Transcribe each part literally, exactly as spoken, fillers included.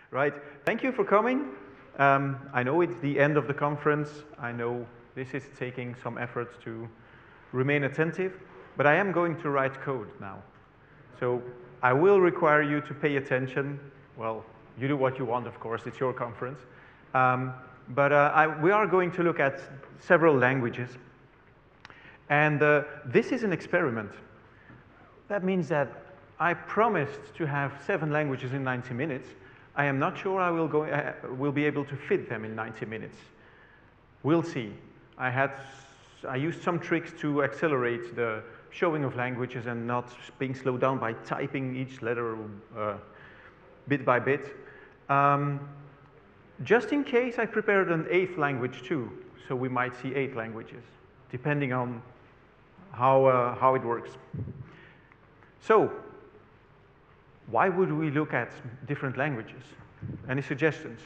Right. Thank you for coming. Um, I know it's the end of the conference. I know this is taking some efforts to remain attentive, but I am going to write code now. So I will require you to pay attention. Well, you do what you want, of course. It's your conference. Um, but uh, I, we are going to look at several languages. And uh, this is an experiment. That means that I promised to have seven languages in ninety minutes. I am not sure I will, go, uh, will be able to fit them in ninety minutes. We'll see. I, had, I used some tricks to accelerate the showing of languages and not being slowed down by typing each letter uh, bit by bit. Um, just in case, I prepared an eighth language too, so we might see eight languages, depending on how, uh, how it works. So, why would we look at different languages? Any suggestions?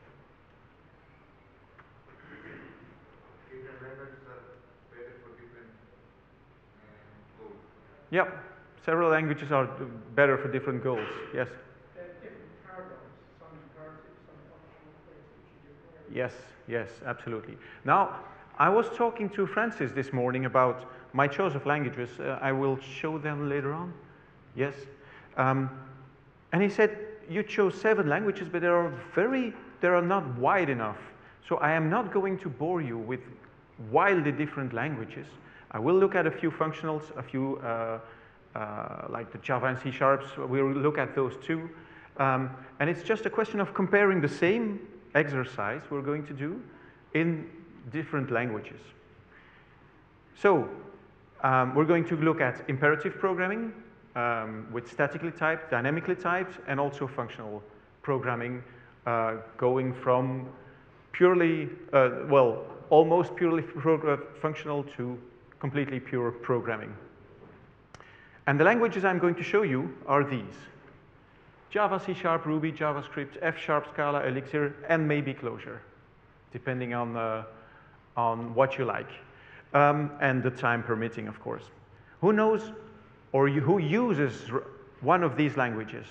Different languages are better for different uh, goals. Yep, several languages are better for different goals. Yes? There are different paradigms, some imperative, some functional things which you do. Yes, yes, absolutely. Now, I was talking to Francis this morning about my choice of languages. Uh, I will show them later on. Yes? Um, and he said, you chose seven languages, but they are very, they are not wide enough. So I am not going to bore you with wildly different languages. I will look at a few functionals, a few, uh, uh, like the Java and C Sharps. We'll look at those too. Um, and it's just a question of comparing the same exercise we're going to do in different languages. So um, we're going to look at imperative programming um, with statically typed, dynamically typed, and also functional programming, uh, going from purely, uh, well, almost purely functional to completely pure programming. And the languages I'm going to show you are these: Java, C Sharp, Ruby, JavaScript, F Sharp, Scala, Elixir, and maybe Clojure, depending on, uh, on what you like, um, and the time permitting, of course. Who knows or you, who uses one of these languages?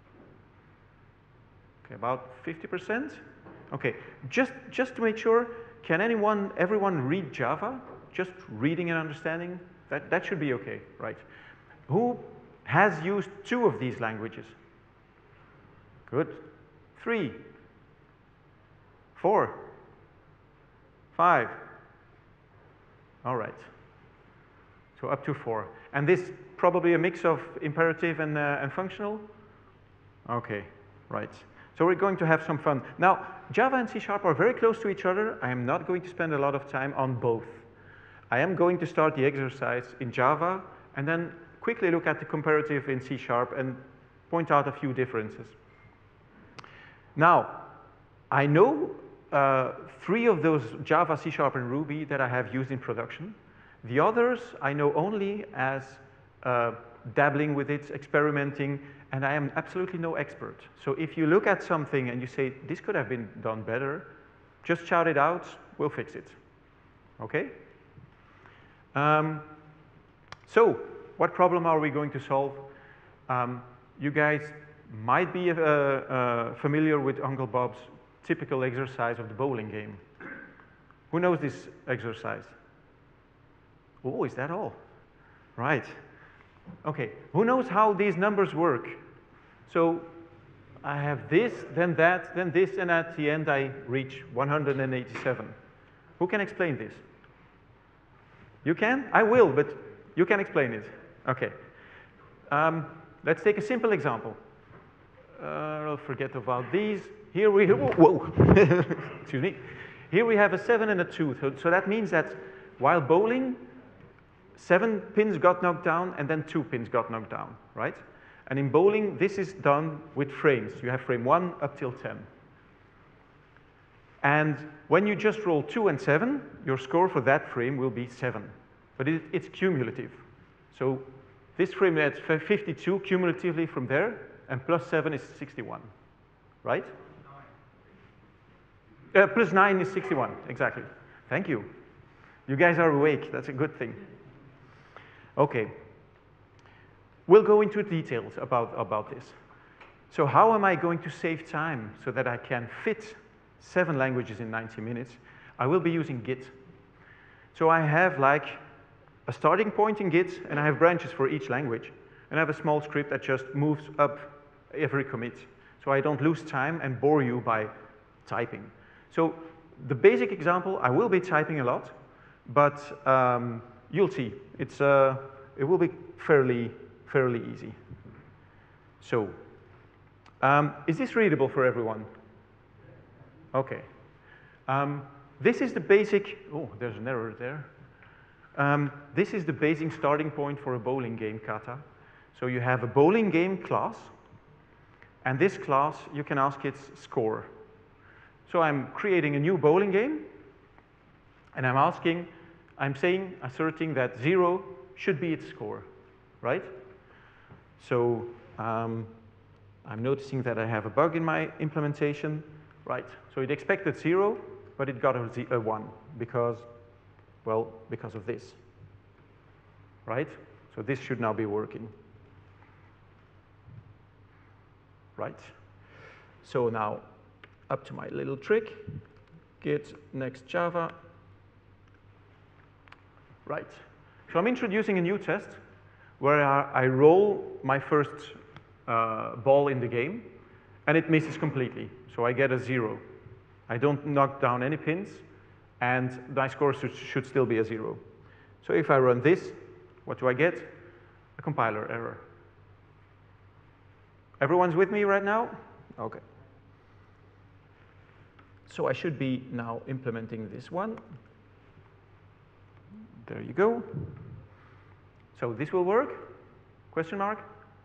Okay, about fifty percent? Okay, just, just to make sure, can anyone, everyone read Java? Just reading and understanding? That, that should be okay, right? Who has used two of these languages? Good. Three. Four. Five. All right. So up to four. And this probably a mix of imperative and, uh, and functional? Okay, right. So we're going to have some fun. Now, Java and C Sharp are very close to each other. I am not going to spend a lot of time on both. I am going to start the exercise in Java and then quickly look at the comparative in C Sharp and point out a few differences. Now, I know uh, three of those Java, C Sharp, and Ruby that I have used in production. The others I know only as uh, dabbling with it, experimenting, and I am absolutely no expert. So if you look at something and you say, this could have been done better, just shout it out, we'll fix it. Okay? Um, so, what problem are we going to solve? Um, you guys might be uh, uh, familiar with Uncle Bob's typical exercise of the bowling game. Who knows this exercise? Oh, is that all? Right. Okay, who knows how these numbers work? So I have this, then that, then this, and at the end I reach one hundred eighty-seven. Who can explain this? You can? I will, but you can explain it. Okay. Um, let's take a simple example. Uh, I'll forget about these. Here we, whoa, whoa. Excuse me. Here we have a seven and a two. So, so that means that while bowling, seven pins got knocked down and then two pins got knocked down, right? And in bowling, this is done with frames. You have frame one up till ten. And when you just roll two and seven, your score for that frame will be seven. But it, it's cumulative. So this frame adds fifty-two cumulatively from there, and plus seven is sixty-one, right? Uh, plus nine is sixty-one, exactly. Thank you. You guys are awake, that's a good thing. Okay. We'll go into details about, about this. So how am I going to save time so that I can fit seven languages in ninety minutes? I will be using Git. So I have like a starting point in Git, and I have branches for each language. And I have a small script that just moves up every commit. So I don't lose time and bore you by typing. So the basic example, I will be typing a lot, but um, you'll see. It's, uh, it will be fairly, fairly easy. So um, is this readable for everyone? Okay. Um, this is the basic, oh, there's an error there. Um, this is the basic starting point for a bowling game kata. So you have a bowling game class, and this class, you can ask its score. So I'm creating a new bowling game, and I'm asking, I'm saying, asserting that zero should be its score, right? So um, I'm noticing that I have a bug in my implementation, right? So it expected zero, but it got a, z a one because, well, because of this, right? So this should now be working. Right. So now up to my little trick, git next Java. Right. So I'm introducing a new test where I roll my first uh, ball in the game, and it misses completely. So I get a zero. I don't knock down any pins, and my score should, should still be a zero. So if I run this, what do I get? A compiler error. Everyone's with me right now? Okay. So I should be now implementing this one. There you go. So this will work? Question mark?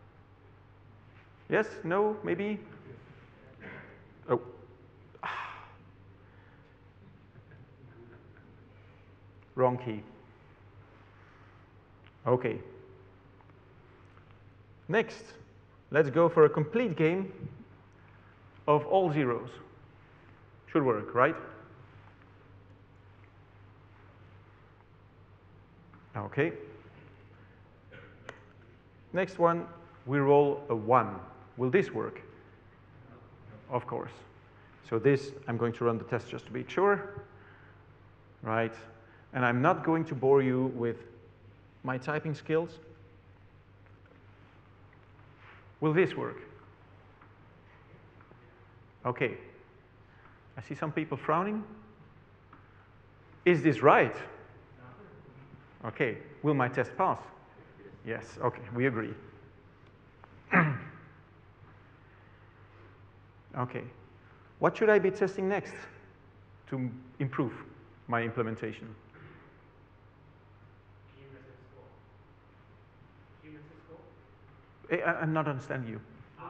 Yes? No? Maybe? Oh. Wrong key. Okay. Next. Let's go for a complete game of all zeros. Should work, right? Okay. Next one, we roll a one. Will this work? Of course. So this, I'm going to run the test just to be sure. Right. And I'm not going to bore you with my typing skills. Will this work? Okay. I see some people frowning. Is this right? Okay. Will my test pass? Yes. Okay. We agree. Okay. What should I be testing next to improve my implementation? I, I'm not understanding you.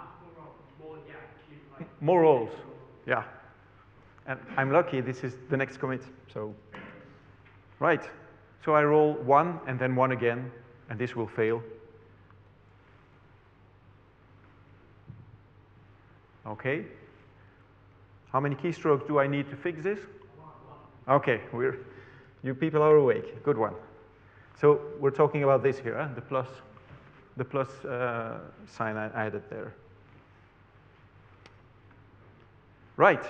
More roles. Yeah. And I'm lucky this is the next commit. So, right. So I roll one and then one again, and this will fail. Okay. How many keystrokes do I need to fix this? Okay, we're, you people are awake. Good one. So we're talking about this here, huh? the plus, the plus uh, sign I added there. Right.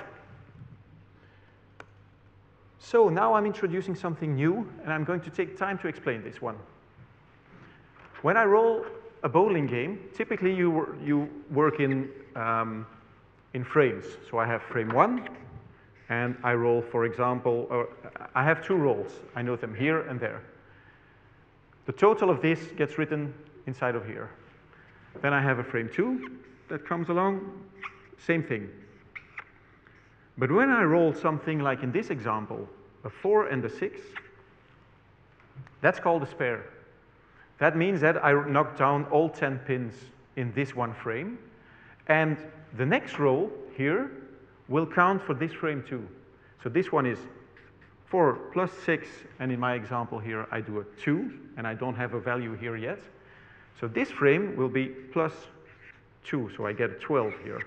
So now I'm introducing something new, and I'm going to take time to explain this one. When I roll a bowling game, typically you, you work in, um, in frames. So I have frame one, and I roll, for example, or I have two rolls. I note them here and there. The total of this gets written inside of here. Then I have a frame two that comes along, same thing. But when I roll something like in this example, a four and a six, that's called a spare. That means that I knock down all ten pins in this one frame, and the next roll here will count for this frame too. So this one is four plus six, and in my example here I do a two, and I don't have a value here yet. So this frame will be plus two, so I get a twelve here.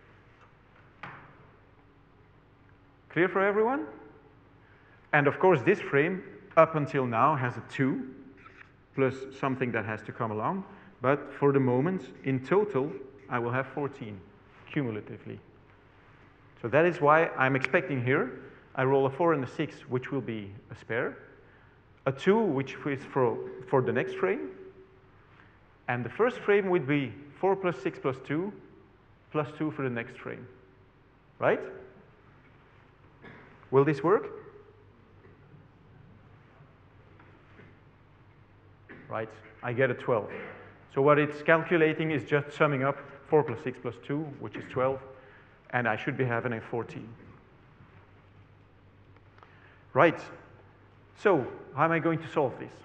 Clear for everyone? And of course this frame up until now has a two plus something that has to come along, but for the moment in total I will have fourteen. cumulatively. So that is why I'm expecting here, I roll a four and a six, which will be a spare, a two, which is for, for the next frame, and the first frame would be four plus six plus two, plus two for the next frame, right? Will this work? Right, I get a twelve. So what it's calculating is just summing up four plus six plus two, which is twelve, and I should be having a fourteen. Right, so how am I going to solve this?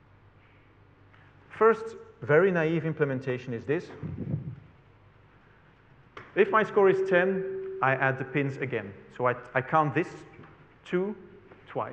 First, very naive implementation is this. If my score is ten, I add the pins again. So I, I count this two twice,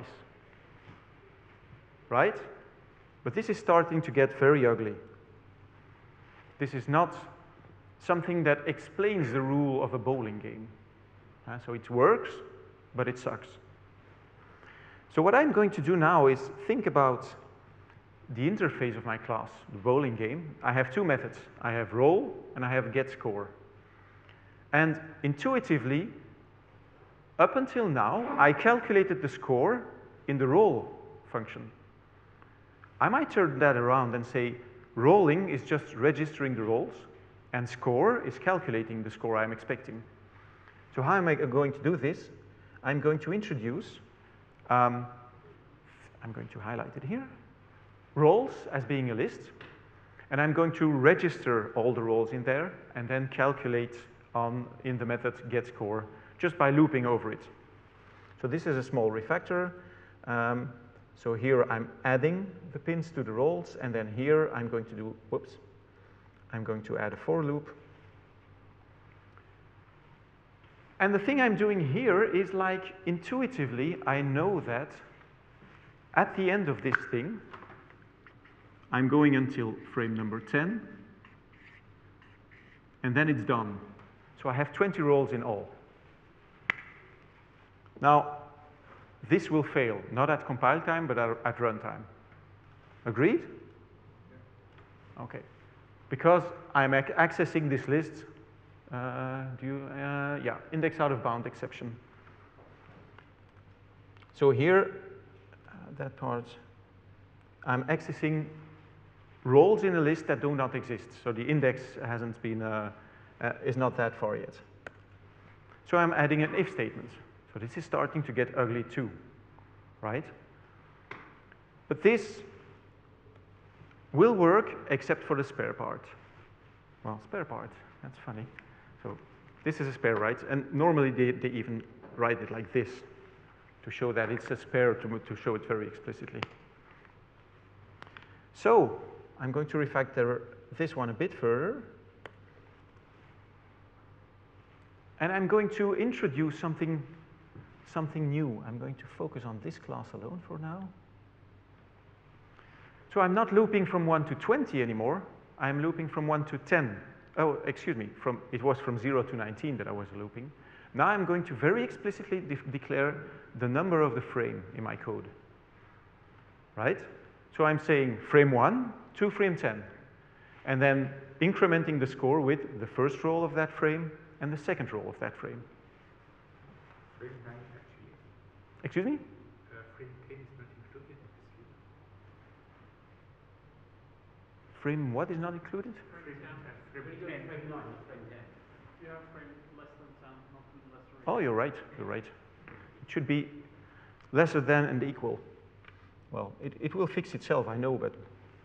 right? But this is starting to get very ugly. This is not something that explains the rule of a bowling game. Uh, so it works, but it sucks. So what I'm going to do now is think about the interface of my class, the bowling game. I have two methods. I have roll and I have get score. And intuitively, up until now, I calculated the score in the roll function. I might turn that around and say rolling is just registering the rolls and score is calculating the score I'm expecting. So how am I going to do this? I'm going to introduce, um, I'm going to highlight it here, rolls as being a list, and I'm going to register all the rolls in there and then calculate on in the method getScore just by looping over it. So this is a small refactor. Um, so here I'm adding the pins to the rolls, and then here I'm going to do, whoops, I'm going to add a for loop. And the thing I'm doing here is like intuitively I know that at the end of this thing, I'm going until frame number ten, and then it's done. So I have twenty rolls in all. Now, this will fail, not at compile time, but at, at runtime. Agreed? Okay. Because I'm ac accessing this list, uh, do you, uh, yeah, index out of bound exception. So here, uh, that part, I'm accessing rolls in a list that do not exist. So the index hasn't been, uh, uh, is not that far yet. So I'm adding an if statement. So this is starting to get ugly too, right? But this will work except for the spare part. Well, spare part, that's funny. So this is a spare, right? And normally they, they even write it like this to show that it's a spare, to, to show it very explicitly. So I'm going to refactor this one a bit further. And I'm going to introduce something, something new. I'm going to focus on this class alone for now. So I'm not looping from one to twenty anymore. I'm looping from one to ten. Oh, excuse me, from, it was from zero to nineteen that I was looping. Now I'm going to very explicitly de declare the number of the frame in my code, right? So I'm saying frame one to frame ten, and then incrementing the score with the first roll of that frame and the second roll of that frame. Frame nine actually. Excuse me? Uh, frame ten is not included in this loop. Frame what is not included? Frame ten. Frame nine, frame ten. Yeah, frame less than ten, not lesser. Oh, you're right, you're right. It should be lesser than and equal. Well, it, it will fix itself, I know, but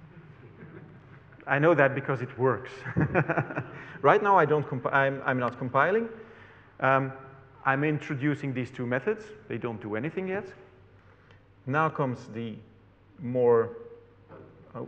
I know that because it works. Right now, I don't compi I'm, I'm not compiling. Um, I'm introducing these two methods. They don't do anything yet. Now comes the more oh,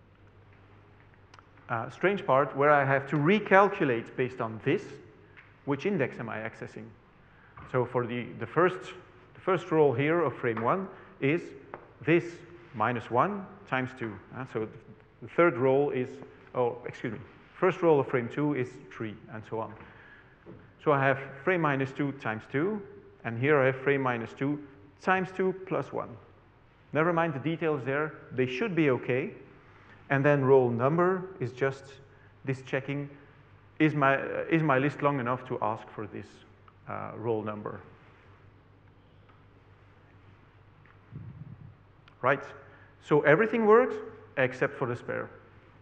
uh, strange part where I have to recalculate based on this, which index am I accessing? So for the, the, first, the first roll here of frame one is this minus one times two. Uh, so the third roll is, oh, excuse me, first roll of frame two is three, and so on. So I have frame minus two times two, and here I have frame minus two times two plus one. Never mind the details there, they should be okay. And then roll number is just this checking, is my, uh, is my list long enough to ask for this uh, roll number? Right, so everything works except for the spare.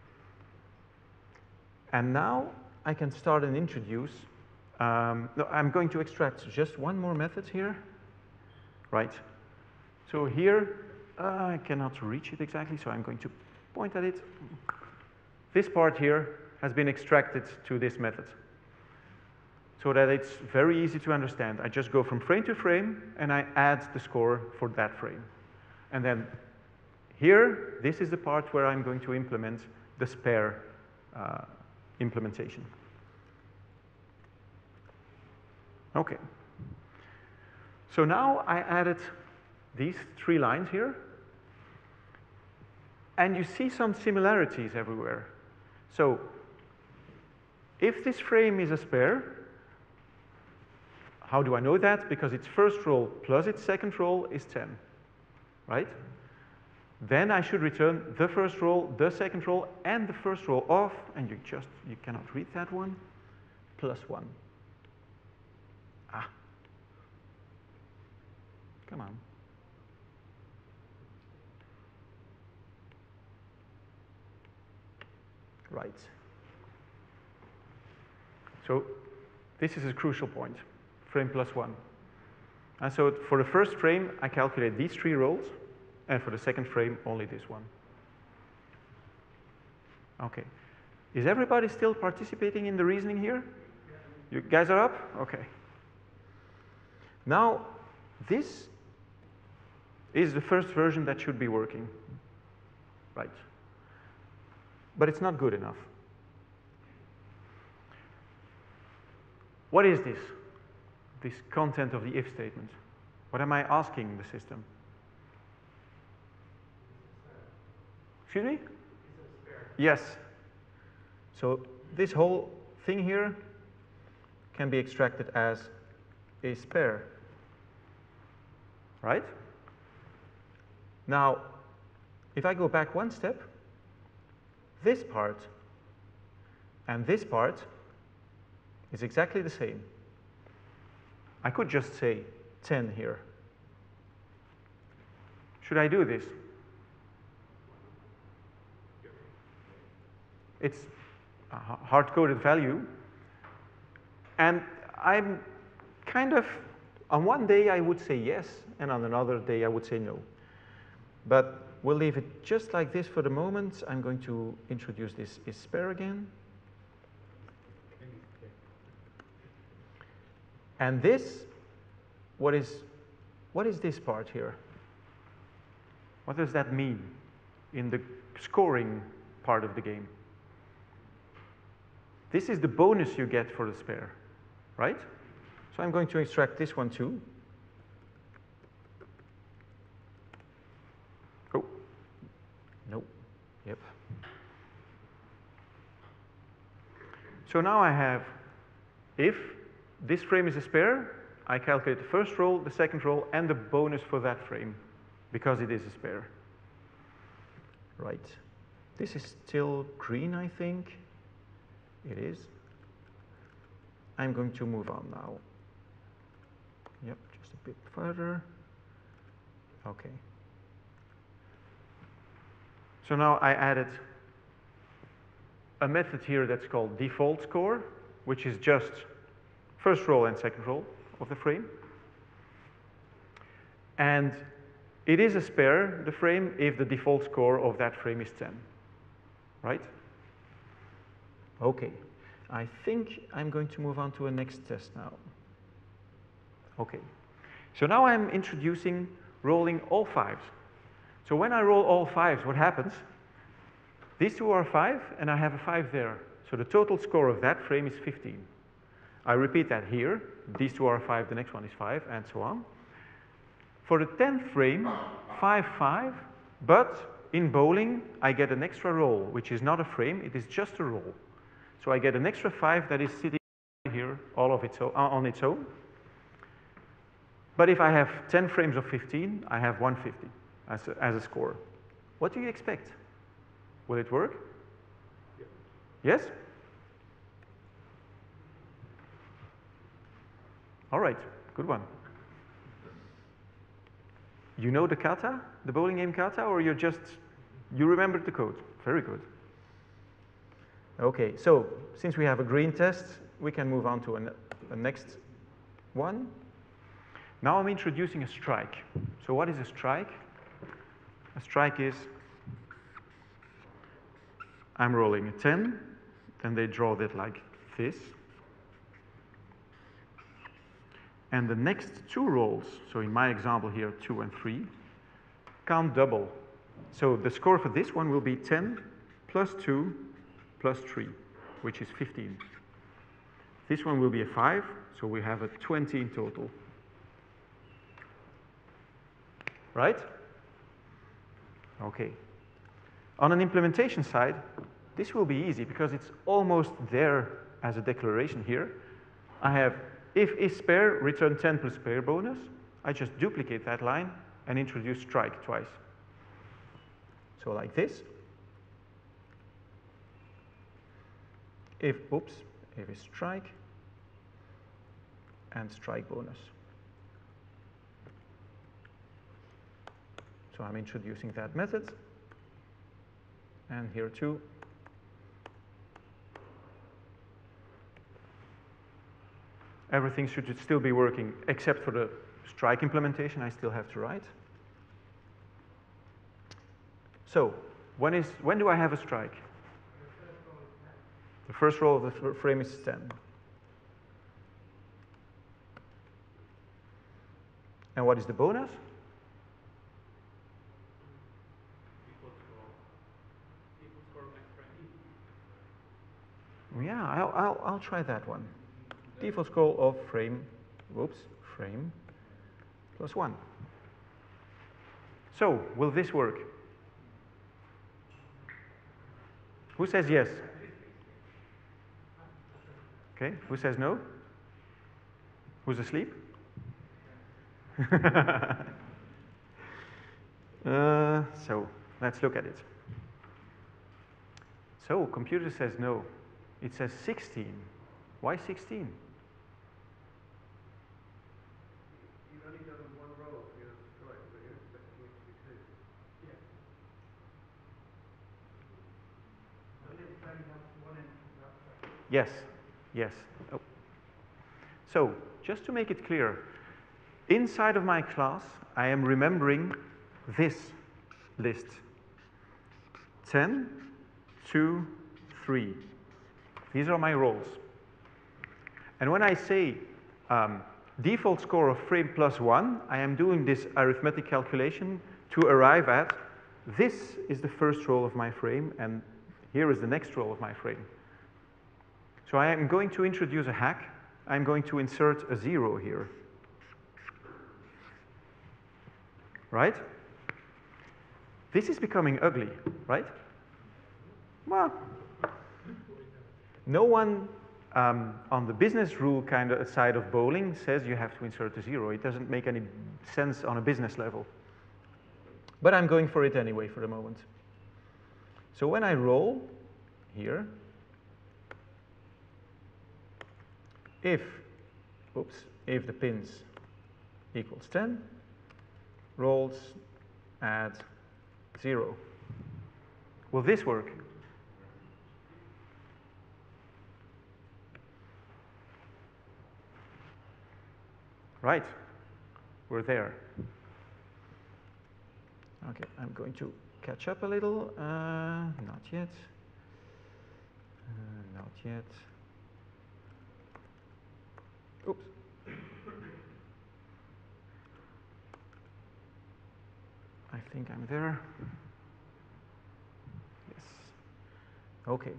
And now I can start and introduce, um, no, I'm going to extract just one more method here. Right, so here, uh, I cannot reach it exactly, so I'm going to point at it. This part here has been extracted to this method so that it's very easy to understand. I just go from frame to frame and I add the score for that frame. And then here, this is the part where I'm going to implement the spare uh, implementation. Okay. So now I added these three lines here. And you see some similarities everywhere. So if this frame is a spare, how do I know that? Because its first roll plus its second roll is ten, right? Then I should return the first roll, the second roll, and the first roll off, and you just, you cannot read that one, plus one. Ah. Come on. Right. So this is a crucial point, frame plus one. And so for the first frame, I calculate these three rolls, and for the second frame, only this one. Okay. Is everybody still participating in the reasoning here? You guys are up? Okay. Now, this is the first version that should be working. Right. But it's not good enough. What is this? This content of the if statement. What am I asking the system? Excuse me? Yes. So this whole thing here can be extracted as a spare. Right? Now, if I go back one step, this part and this part is exactly the same. I could just say ten here. Should I do this? It's a hard-coded value. And I'm kind of, on one day I would say yes, and on another day I would say no. But we'll leave it just like this for the moment. I'm going to introduce this is spare again. And this, what is, what is this part here? What does that mean in the scoring part of the game? This is the bonus you get for the spare, right? So I'm going to extract this one too. Oh, no, yep. So now I have, if this frame is a spare, I calculate the first roll, the second roll, and the bonus for that frame, because it is a spare. Right. This is still green, I think. It is. I'm going to move on now. Yep, just a bit further. Okay. So now I added a method here that's called default score, which is just first roll and second roll of the frame. And it is a spare, the frame, if the default score of that frame is ten, right? Okay, I think I'm going to move on to a next test now. Okay, so now I'm introducing rolling all fives. So when I roll all fives, what happens? These two are five, and I have a five there. So the total score of that frame is fifteen. I repeat that here. These two are five, the next one is five, and so on. For the tenth frame, five, five, but in bowling, I get an extra roll, which is not a frame, it is just a roll. So I get an extra five that is sitting here all of its own, uh, on its own. But if I have ten frames of fifteen, I have one hundred fifty as a, as a score. What do you expect? Will it work? Yes? All right, good one. You know the kata, the bowling game kata, or you're just, you remembered the code? Very good. Okay, so since we have a green test, we can move on to an, the next one. Now I'm introducing a strike. So what is a strike? A strike is, I'm rolling a ten, then they draw that like this. And the next two rolls, so in my example here, two and three, can't double. So the score for this one will be ten plus two plus three, which is fifteen. This one will be a five, so we have a twenty in total. Right? Okay. On an implementation side, this will be easy because it's almost there as a declaration here. I have if is spare, return ten plus spare bonus. I just duplicate that line and introduce strike twice. So like this. If, oops, if is strike and strike bonus. So I'm introducing that method. And here too. Everything should still be working except for the strike implementation I still have to write. So when, is, when do I have a strike? The first roll of the frame is ten. And what is the bonus? Yeah, I'll, I'll, I'll try that one. Default score of frame, whoops, frame plus one. So, will this work? Who says yes? Okay, who says no? Who's asleep? uh, so, let's look at it. So, computer says no. It says sixteen. Why sixteen? You've only done one roll for your strike, but you're expecting it to be two. Yeah. Only it's only has one input that way. Yes, yes. Oh. So, just to make it clear, inside of my class, I am remembering this list. ten, two, three. These are my rolls. And when I say um, default score of frame plus one, I am doing this arithmetic calculation to arrive at this is the first roll of my frame, and here is the next roll of my frame. So I am going to introduce a hack. I'm going to insert a zero here. Right? This is becoming ugly, right? Well, no one um, on the business rule kind of side of bowling says you have to insert a zero. It doesn't make any sense on a business level. But I'm going for it anyway for the moment. So when I roll here, if, oops, if the pins equals ten, rolls add zero. Will this work? Right, we're there. Okay, I'm going to catch up a little. Uh, not yet. Uh, not yet. Oops. I think I'm there. Yes. Okay.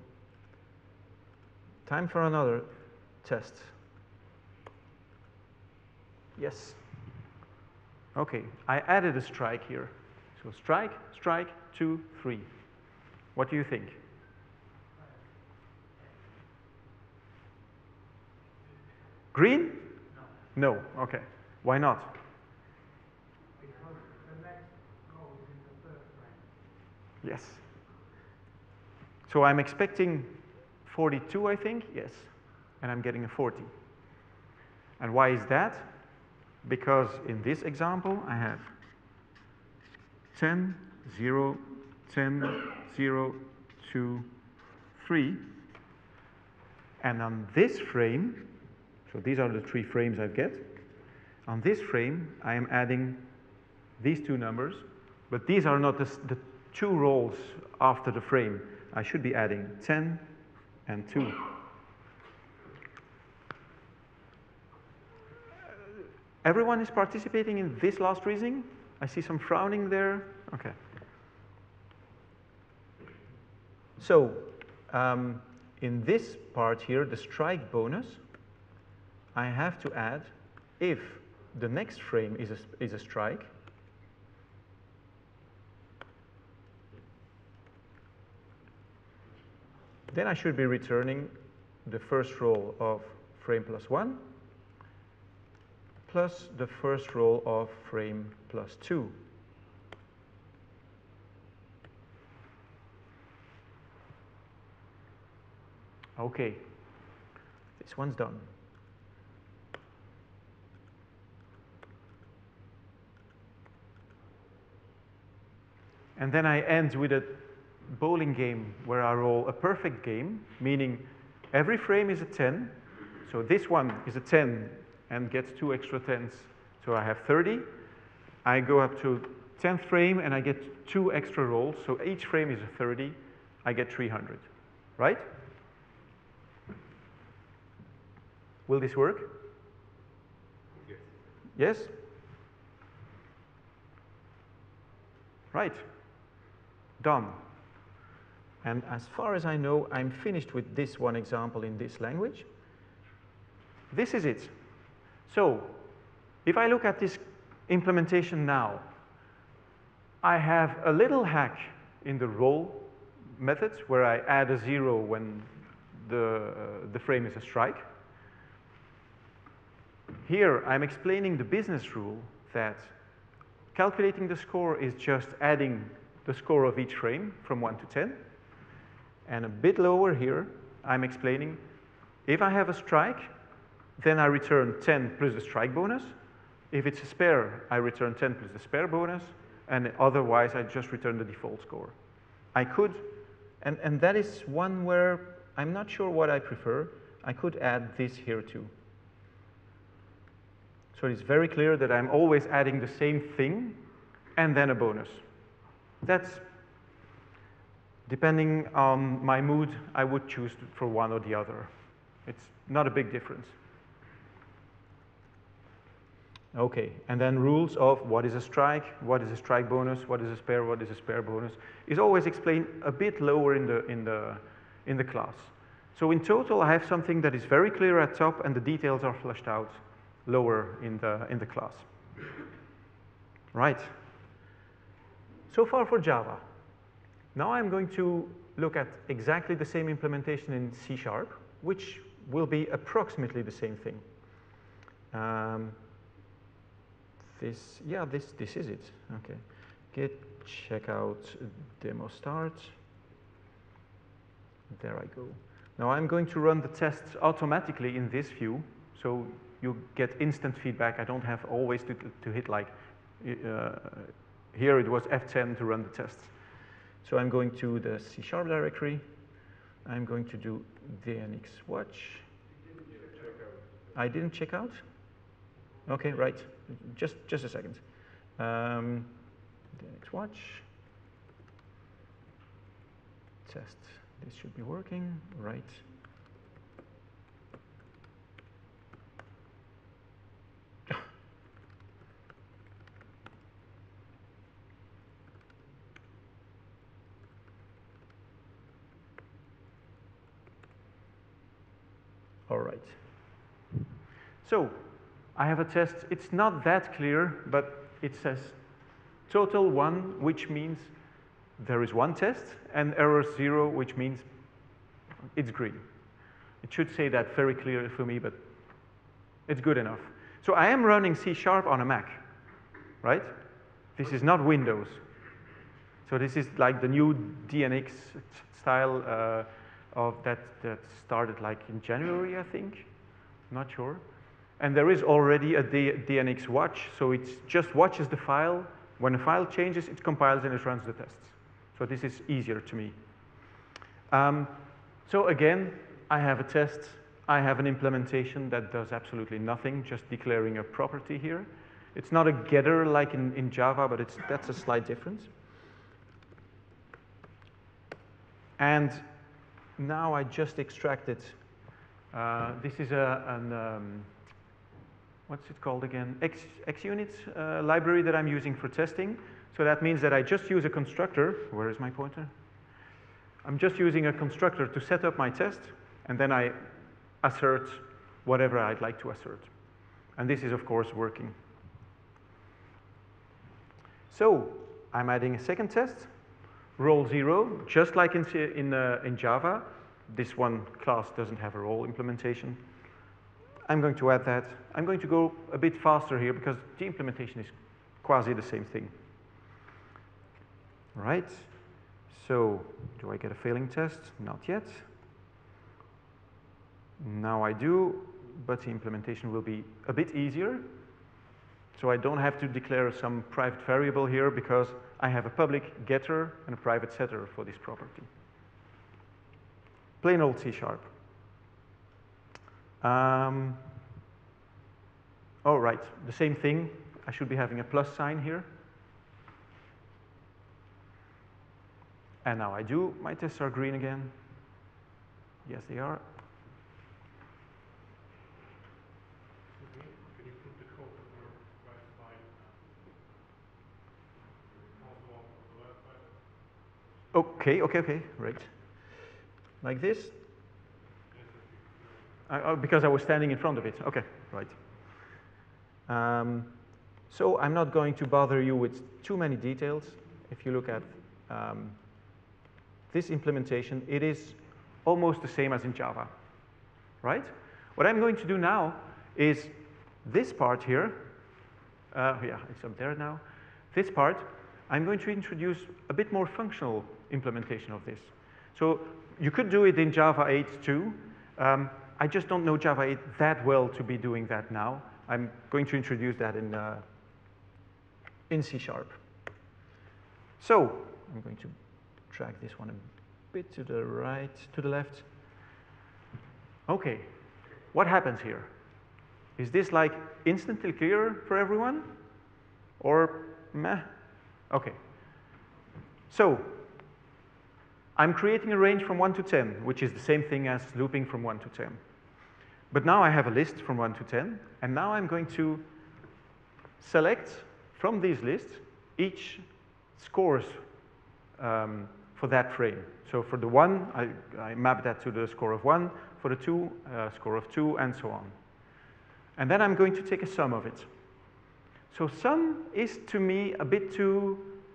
Time for another test. Yes. Okay, I added a strike here. So strike, strike, two, three. What do you think? Green? No. No, okay. Why not? Because the next roll is in the third frame. Yes. So I'm expecting forty-two, I think? Yes. And I'm getting a forty. And why is that? Because in this example, I have ten, zero, ten, zero, two, three. And on this frame, so these are the three frames I get. On this frame, I am adding these two numbers, but these are not the, the two rows after the frame. I should be adding ten and two. Everyone is participating in this last reasoning? I see some frowning there. Okay. So, um, in this part here, the strike bonus, I have to add if the next frame is a, is a strike, then I should be returning the first roll of frame plus one plus the first roll of frame plus two. Okay, this one's done. And then I end with a bowling game where I roll a perfect game, meaning every frame is a ten. So this one is a ten and gets two extra tens. So I have thirty. I go up to tenth frame and I get two extra rolls. So each frame is a thirty. I get three hundred, right? Will this work? Yes. Yes? Right. Done. And as far as I know, I'm finished with this one example in this language. This is it. So, if I look at this implementation now, I have a little hack in the roll methods where I add a zero when the, uh, the frame is a strike. Here, I'm explaining the business rule that calculating the score is just adding the score of each frame from one to ten. And a bit lower here, I'm explaining if I have a strike, then I return ten plus the strike bonus. If it's a spare, I return ten plus the spare bonus. And otherwise, I just return the default score. I could, and, and that is one where I'm not sure what I prefer. I could add this here too. So it's very clear that I'm always adding the same thing and then a bonus. That's, depending on my mood, I would choose for one or the other. It's not a big difference. Okay, and then rules of what is a strike, what is a strike bonus, what is a spare, what is a spare bonus, is always explained a bit lower in the, in the, in the class. So in total, I have something that is very clear at top and the details are fleshed out lower in the, in the class. Right. So far for Java. Now I'm going to look at exactly the same implementation in C sharp, which will be approximately the same thing. Um, this, yeah, this, this is it. Okay. Git checkout demo start. There I go. Now I'm going to run the tests automatically in this view, so you get instant feedback. I don't have always to, to hit like, uh, here it was F ten to run the tests. So I'm going to the C sharp directory. I'm going to do D N X watch. I didn't check out? Okay, right. Just, just a second. Um, D N X watch. Test. This should be working, right? All right. So I have a test. It's not that clear, but it says total one, which means there is one test, and error zero, which means it's green. It should say that very clearly for me, but it's good enough. So I am running C sharp on a Mac, right? This is not Windows. So this is like the new D N X style uh, of that, that started like in January, I think. Not sure. and there is already a D N X watch, so it just watches the file. When the file changes, it compiles and it runs the tests. So this is easier to me. Um, so again, I have a test. I have an implementation that does absolutely nothing, just declaring a property here. It's not a getter like in, in Java, but it's, that's a slight difference. And now I just extracted, uh, this is a, an, um, what's it called again? X, XUnit uh, library that I'm using for testing. So that means that I just use a constructor. Where is my pointer? I'm just using a constructor to set up my test, and then I assert whatever I'd like to assert. And this is, of course, working. So I'm adding a second test, role zero, just like in, in, uh, in Java. This one class doesn't have a role implementation. I'm going to add that. I'm going to go a bit faster here because the implementation is quasi the same thing. Right. So do I get a failing test? Not yet. Now I do, but the implementation will be a bit easier. So I don't have to declare some private variable here because I have a public getter and a private setter for this property. Plain old C sharp. Um, oh, right, the same thing. I should be having a plus sign here. And now I do. My tests are green again. Yes, they are. Can you put the code on your right side? Also on the left side? Okay, okay, okay, right. Like this? I, oh, because I was standing in front of it. Okay, right. Um, so I'm not going to bother you with too many details. If you look at um, this implementation, it is almost the same as in Java, right? What I'm going to do now is this part here. Uh, yeah, it's up there now. This part, I'm going to introduce a bit more functional implementation of this. So you could do it in Java eight too. Um, I just don't know Java eight that well to be doing that now. I'm going to introduce that in, uh, in C sharp. So I'm going to drag this one a bit to the right, to the left. Okay, what happens here? Is this like instantly clear for everyone? Or meh? Okay. So I'm creating a range from one to ten, which is the same thing as looping from one to ten. But now I have a list from one to ten, and now I'm going to select from these lists each scores um, for that frame. So for the one, I, I map that to the score of one, for the two, uh, score of two, and so on. And then I'm going to take a sum of it. So sum is to me a bit too,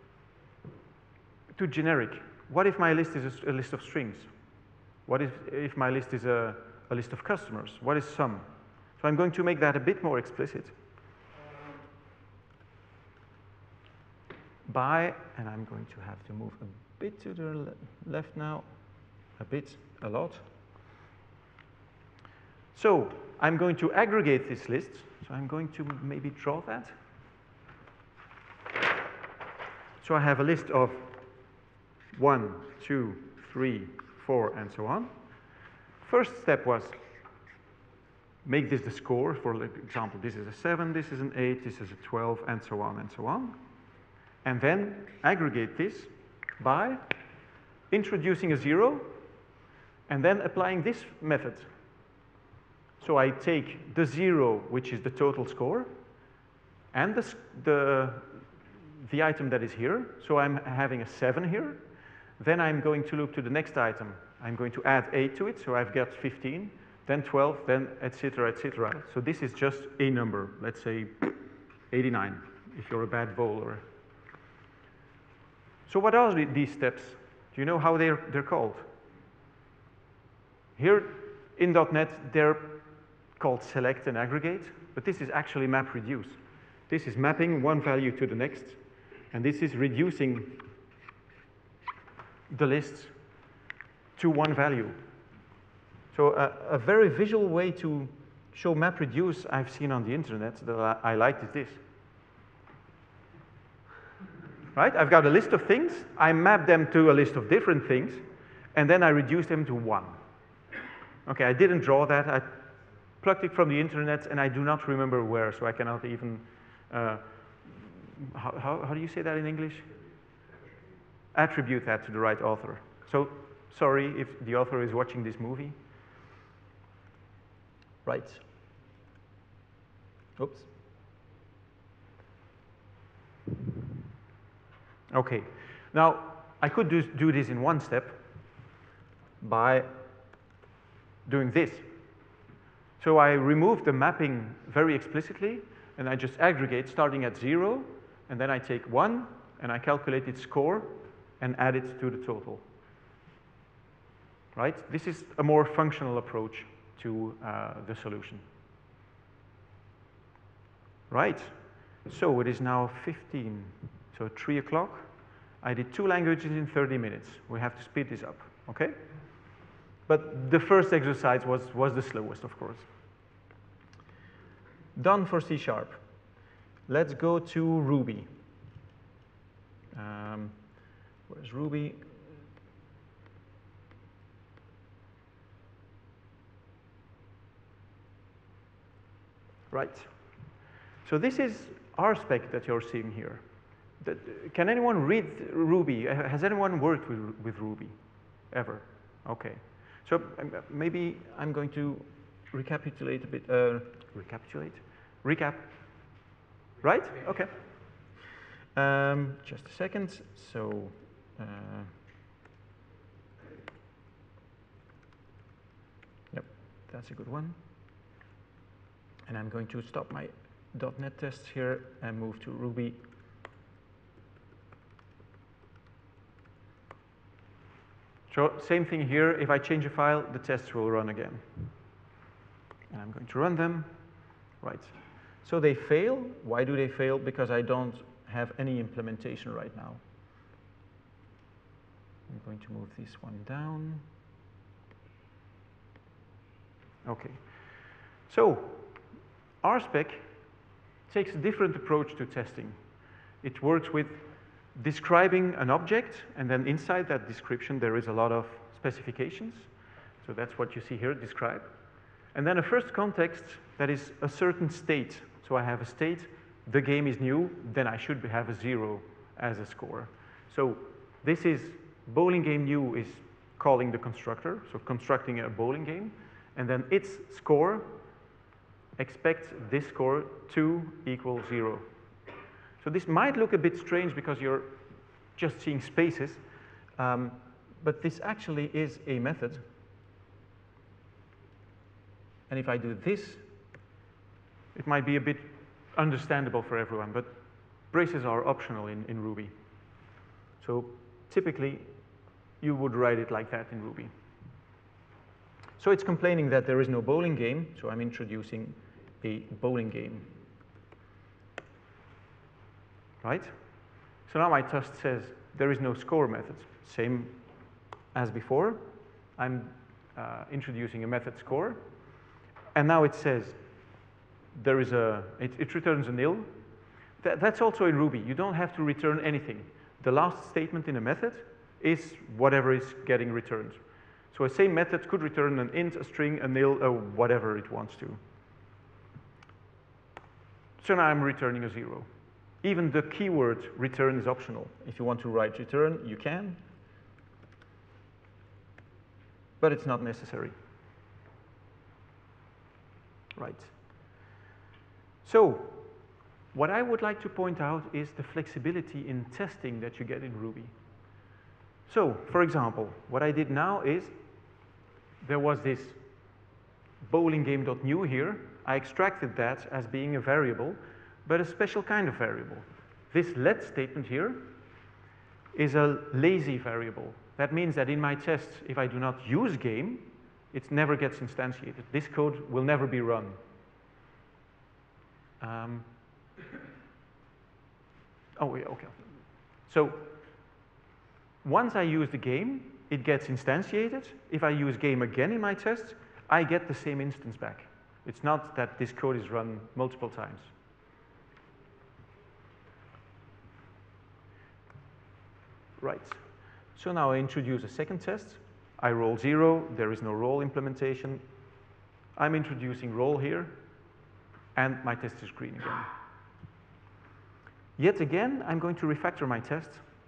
too generic. What if my list is a, a list of strings? What if, if my list is a, a list of customers? What is sum? So I'm going to make that a bit more explicit. By, and I'm going to have to move a bit to the le left now, a bit, a lot. So I'm going to aggregate this list. So I'm going to maybe draw that. So I have a list of one, two, three, four, and so on. First step was make this the score. For example, this is a seven, this is an eight, this is a twelve, and so on, and so on. And then aggregate this by introducing a zero and then applying this method. So I take the zero, which is the total score, and the, the, the item that is here. So I'm having a seven here. Then I'm going to loop to the next item. I'm going to add eight to it, so I've got fifteen, then twelve, then et cetera, et cetera. So this is just a number, let's say eighty-nine, if you're a bad bowler. So what are these steps? Do you know how they're, they're called? Here in dot net, they're called select and aggregate, but this is actually map reduce. This is mapping one value to the next, and this is reducing the list to one value. So a, a very visual way to, show MapReduce I've seen on the internet that I, I liked is this. Right? I've got a list of things, I map them to a list of different things, and then I reduce them to one. Okay, I didn't draw that. I plucked it from the internet, and I do not remember where, so I cannot even, uh, how, how, how do you say that in English? Attribute that to the right author. So, sorry if the author is watching this movie. Right. Oops. Okay. Now, I could do, do this in one step by doing this. So I remove the mapping very explicitly, and I just aggregate starting at zero, and then I take one, and I calculate its score, and add it to the total. Right? This is a more functional approach to uh, the solution. Right. So it is now fifteen, so three o'clock. I did two languages in thirty minutes. We have to speed this up, okay? But the first exercise was, was the slowest, of course. Done for C sharp. Let's go to Ruby. Um, where's Ruby? Right. So this is R spec that you're seeing here. That, can anyone read Ruby? Has anyone worked with, with Ruby ever? Okay. So um, maybe I'm going to recapitulate a bit. Uh, recapitulate? Recap. Right? Okay. Um, just a second. So. Uh, yep, that's a good one. And I'm going to stop my .NET tests here and move to Ruby. So same thing here. If I change a file, the tests will run again. And I'm going to run them. Right. So they fail. Why do they fail? Because I don't have any implementation right now. I'm going to move this one down. Okay. So R spec takes a different approach to testing. It works with describing an object, and then inside that description there is a lot of specifications. So that's what you see here, describe. And then a first context that is a certain state. So I have a state, the game is new, then I should have a zero as a score. So this is bowling game new is calling the constructor, so constructing a bowling game, and then its score expects this score to equal zero. So this might look a bit strange because you're just seeing spaces, um, but this actually is a method. And if I do this, it might be a bit understandable for everyone, but braces are optional in, in Ruby. So typically, you would write it like that in Ruby. So it's complaining that there is no bowling game, so I'm introducing a bowling game. Right? So now my test says there is no score method. Same as before. I'm uh, introducing a method score. And now it says there is a, it, it returns a nil. Th that's also in Ruby. You don't have to return anything. The last statement in a method is whatever is getting returned. So a same method could return an int, a string, a nil, or whatever it wants to. So now I'm returning a zero. Even the keyword return is optional. If you want to write return, you can. But it's not necessary. Right. So what I would like to point out is the flexibility in testing that you get in Ruby. So, for example, what I did now is there was this bowling game.new here. I extracted that as being a variable, but a special kind of variable. This let statement here is a lazy variable. That means that in my tests, if I do not use game, it never gets instantiated. This code will never be run. Um, oh, yeah, okay. So once I use the game, it gets instantiated. If I use game again in my test, I get the same instance back. It's not that this code is run multiple times. Right. So now I introduce a second test. I roll zero. There is no roll implementation. I'm introducing roll here. And my test is green again. Yet again, I'm going to refactor my test.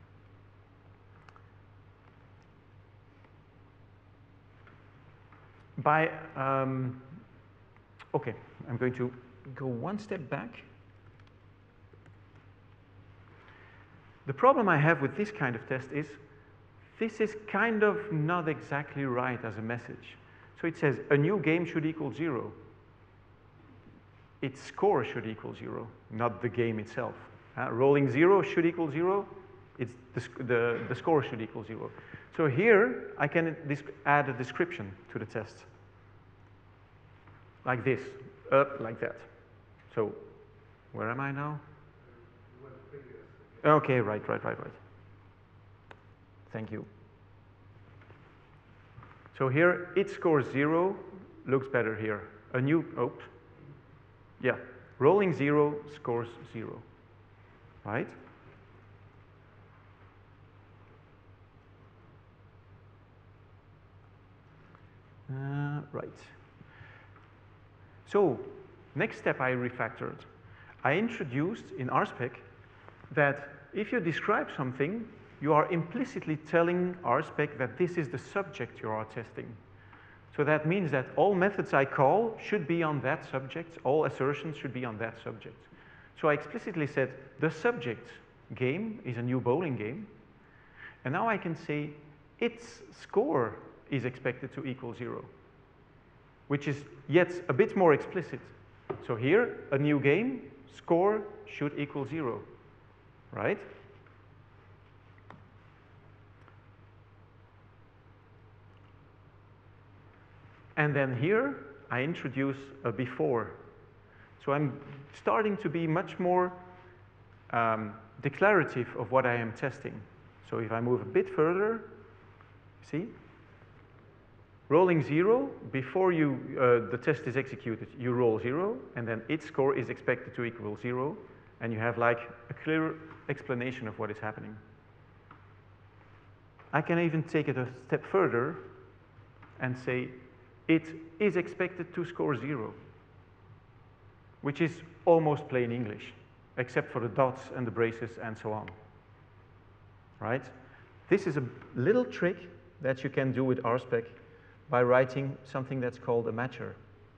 By, um, okay, I'm going to go one step back. The problem I have with this kind of test is this is kind of not exactly right as a message. So it says a new game should equal zero. Its score should equal zero, not the game itself. Uh, rolling zero should equal zero. It's the, the, the score should equal zero. So here I can add a description to the test. Like this, up like that. So where am I now? Okay, right, right, right, right. Thank you. So here it scores zero, looks better here. A new, oh, yeah, rolling zero scores zero, right? Uh, right. So next step I refactored. I introduced in R spec that if you describe something, you are implicitly telling R spec that this is the subject you are testing. So that means that all methods I call should be on that subject, all assertions should be on that subject. So I explicitly said the subject game is a new bowling game, and now I can say its score is expected to equal zero, which is yet a bit more explicit. So here, a new game, score should equal zero, right? And then here, I introduce a before. So I'm starting to be much more um, declarative of what I am testing. So if I move a bit further, see? Rolling zero, before you, uh, the test is executed, you roll zero, and then its score is expected to equal zero, and you have like a clear explanation of what is happening. I can even take it a step further and say, it is expected to score zero, which is almost plain English, except for the dots and the braces and so on, right? This is a little trick that you can do with R spec by writing something that's called a matcher.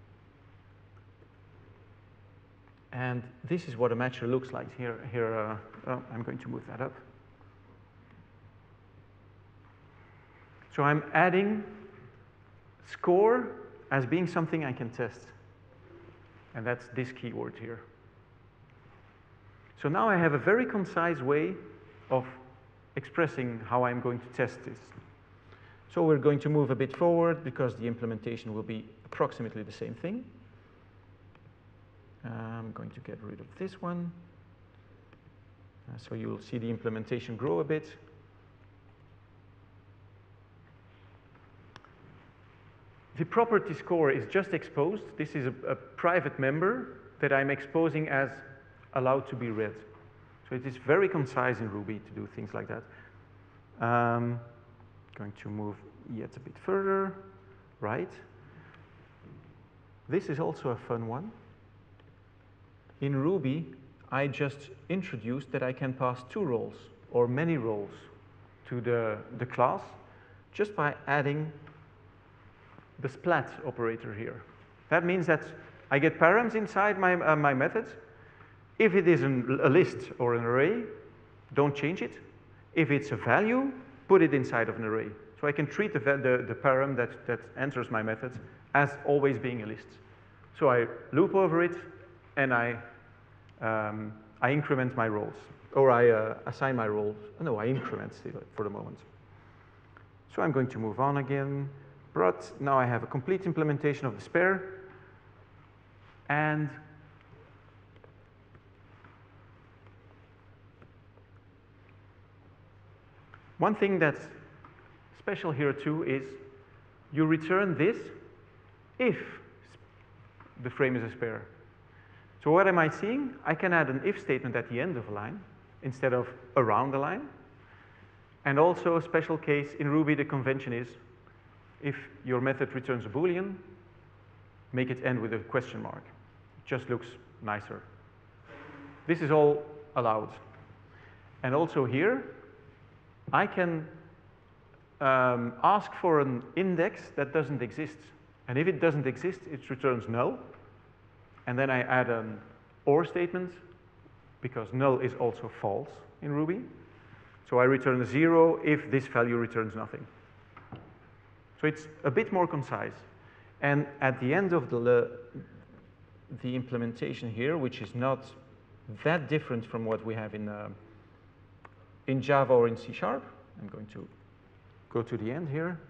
And this is what a matcher looks like. Here, here uh, oh, I'm going to move that up. So I'm adding score as being something I can test. And that's this keyword here. So now I have a very concise way of expressing how I'm going to test this. So we're going to move a bit forward because the implementation will be approximately the same thing. I'm going to get rid of this one. Uh, so you'll see the implementation grow a bit. The property score is just exposed. This is a, a private member that I'm exposing as allowed to be read. So it is very concise in Ruby to do things like that. Um, going to move yet a bit further, right? This is also a fun one. In Ruby, I just introduced that I can pass two roles or many roles to the, the class just by adding the splat operator here. That means that I get params inside my, uh, my methods. If it is an, a list or an array, don't change it. If it's a value, put it inside of an array. So I can treat the, the, the param that, that enters my methods as always being a list. So I loop over it, and I, um, I increment my roles. Or I uh, assign my roles. No, I increment still for the moment. So I'm going to move on again. But now I have a complete implementation of the spare. And one thing that's special here too is you return this if the frame is a spare. So what am I seeing? I can add an if statement at the end of a line instead of around the line. And also a special case in Ruby, the convention is if your method returns a Boolean, make it end with a question mark. It just looks nicer. This is all allowed. And also here, I can um, ask for an index that doesn't exist. And if it doesn't exist, it returns null. And then I add an or statement, because null is also false in Ruby. So I return a zero if this value returns nothing. So it's a bit more concise. And at the end of the, the implementation here, which is not that different from what we have in, uh, in Java or in C sharp, I'm going to go to the end here.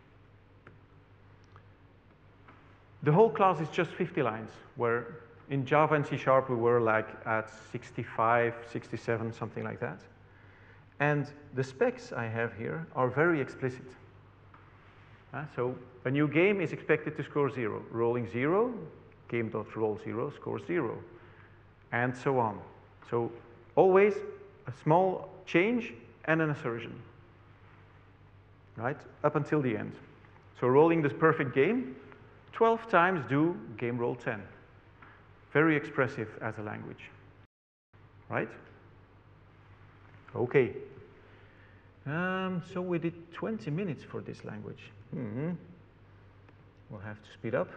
The whole class is just fifty lines, where in Java and C sharp we were like at sixty-five, sixty-seven, something like that. And the specs I have here are very explicit. Uh, so a new game is expected to score zero. Rolling zero, game.roll zero scores zero, and so on. So always a small change and an assertion, right? Up until the end. So rolling this perfect game, twelve times do game roll ten. Very expressive as a language, right? Okay. Um, so we did twenty minutes for this language. Mm-hmm. We'll have to speed up.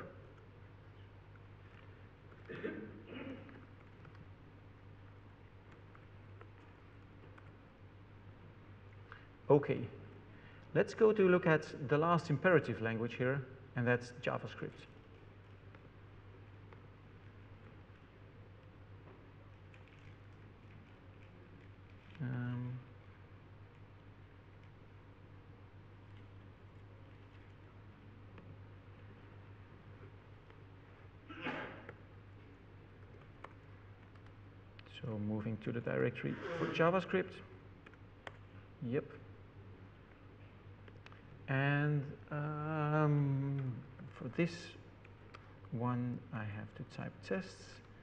Okay. Let's go to look at the last imperative language here, and that's JavaScript. Um, so moving to the directory for JavaScript. Yep. And um, for this one, I have to type tests,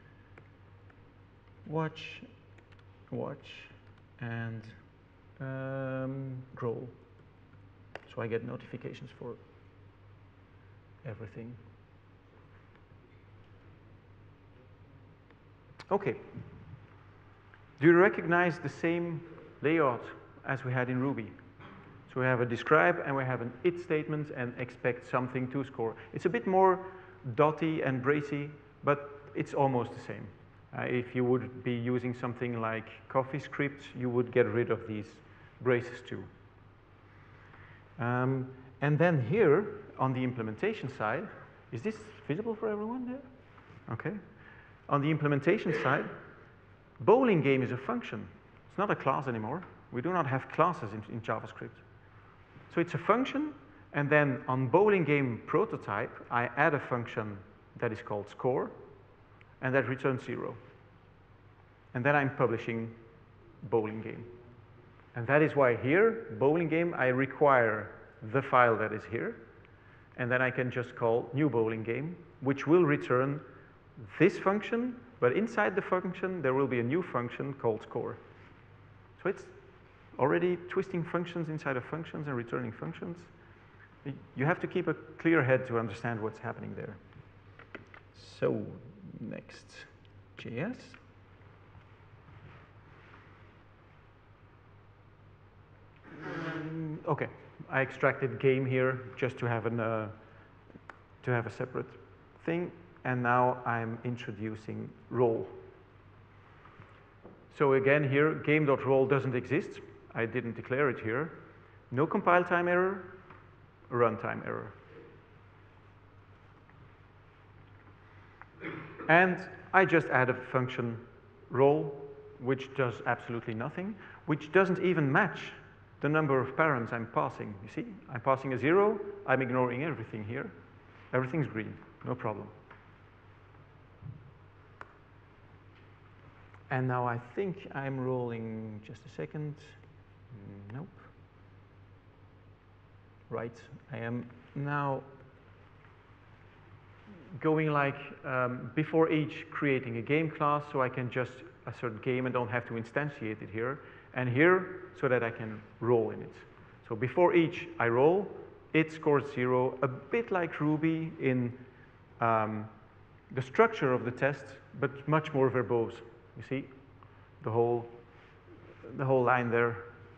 watch, watch, and um, grow. So I get notifications for everything. Okay. Do you recognize the same layout as we had in Ruby? So we have a describe and we have an it statement and expect something to score. It's a bit more dotty and bracy, but it's almost the same. Uh, if you would be using something like CoffeeScript, you would get rid of these braces too. Um, and then here on the implementation side, is this visible for everyone there? Okay. On the implementation side, bowling game is a function. It's not a class anymore. We do not have classes in, in JavaScript. So it's a function, and then on bowling game prototype, I add a function that is called score, and that returns zero. And then I'm publishing bowling game. And that is why here, bowling game, I require the file that is here, and then I can just call new bowling game, which will return this function, but inside the function, there will be a new function called score. So it's already twisting functions inside of functions and returning functions. You have to keep a clear head to understand what's happening there. So next, J S. Um, okay, I extracted game here just to have an uh, to have a separate thing, and now I'm introducing role. So again here, game.roll doesn't exist. I didn't declare it here. No compile time error, runtime error. And I just add a function roll, which does absolutely nothing, which doesn't even match the number of parents I'm passing. You see, I'm passing a zero, I'm ignoring everything here. Everything's green, no problem. And now I think I'm rolling, just a second. Nope. Right, I am now going like um, before each creating a game class, so I can just assert game and don't have to instantiate it here, and here so that I can roll in it. So before each I roll, it scores zero, a bit like Ruby in um, the structure of the test, but much more verbose. You see the whole the whole line there.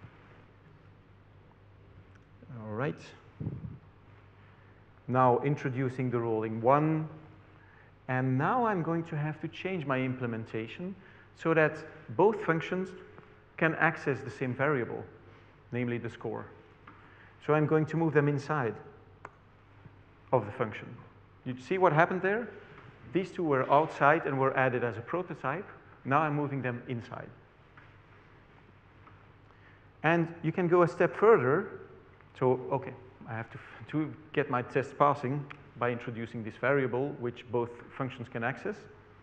All right. Now introducing the rolling one, and now I'm going to have to change my implementation so that both functions can access the same variable, namely the score. So I'm going to move them inside of the function. You see what happened there? These two were outside and were added as a prototype. Now I'm moving them inside. And you can go a step further. So, okay, I have to, to get my test passing by introducing this variable, which both functions can access.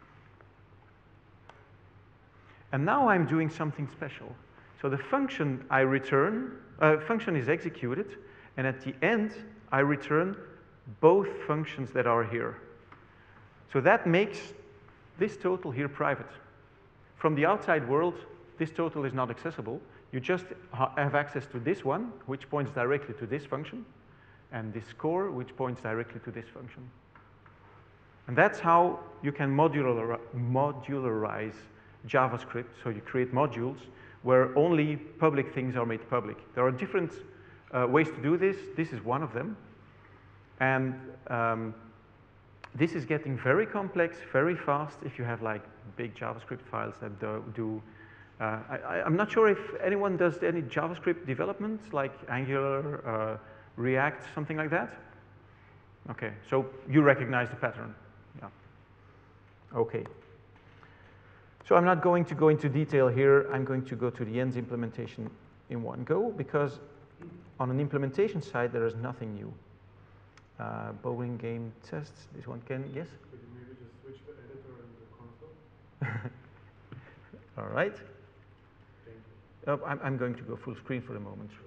And now I'm doing something special. So the function I return, uh, function is executed, and at the end, I return both functions that are here. So that makes this total here private. From the outside world, this total is not accessible. You just ha have access to this one, which points directly to this function, and this score, which points directly to this function. And that's how you can modular modularize JavaScript. So you create modules where only public things are made public. There are different uh, ways to do this. This is one of them. And um, this is getting very complex, very fast if you have like big JavaScript files that do, do uh, I, I'm not sure if anyone does any JavaScript development like Angular, uh, React, something like that. Okay, so you recognize the pattern. Yeah. Okay. So I'm not going to go into detail here. I'm going to go to the ends implementation in one go, because on an implementation side, there is nothing new. Uh, bowling game tests, this one can, yes? Could you maybe just switch the editor and the console? All right. Thank you. Oh, I'm, I'm going to go full screen for a moment. Sure.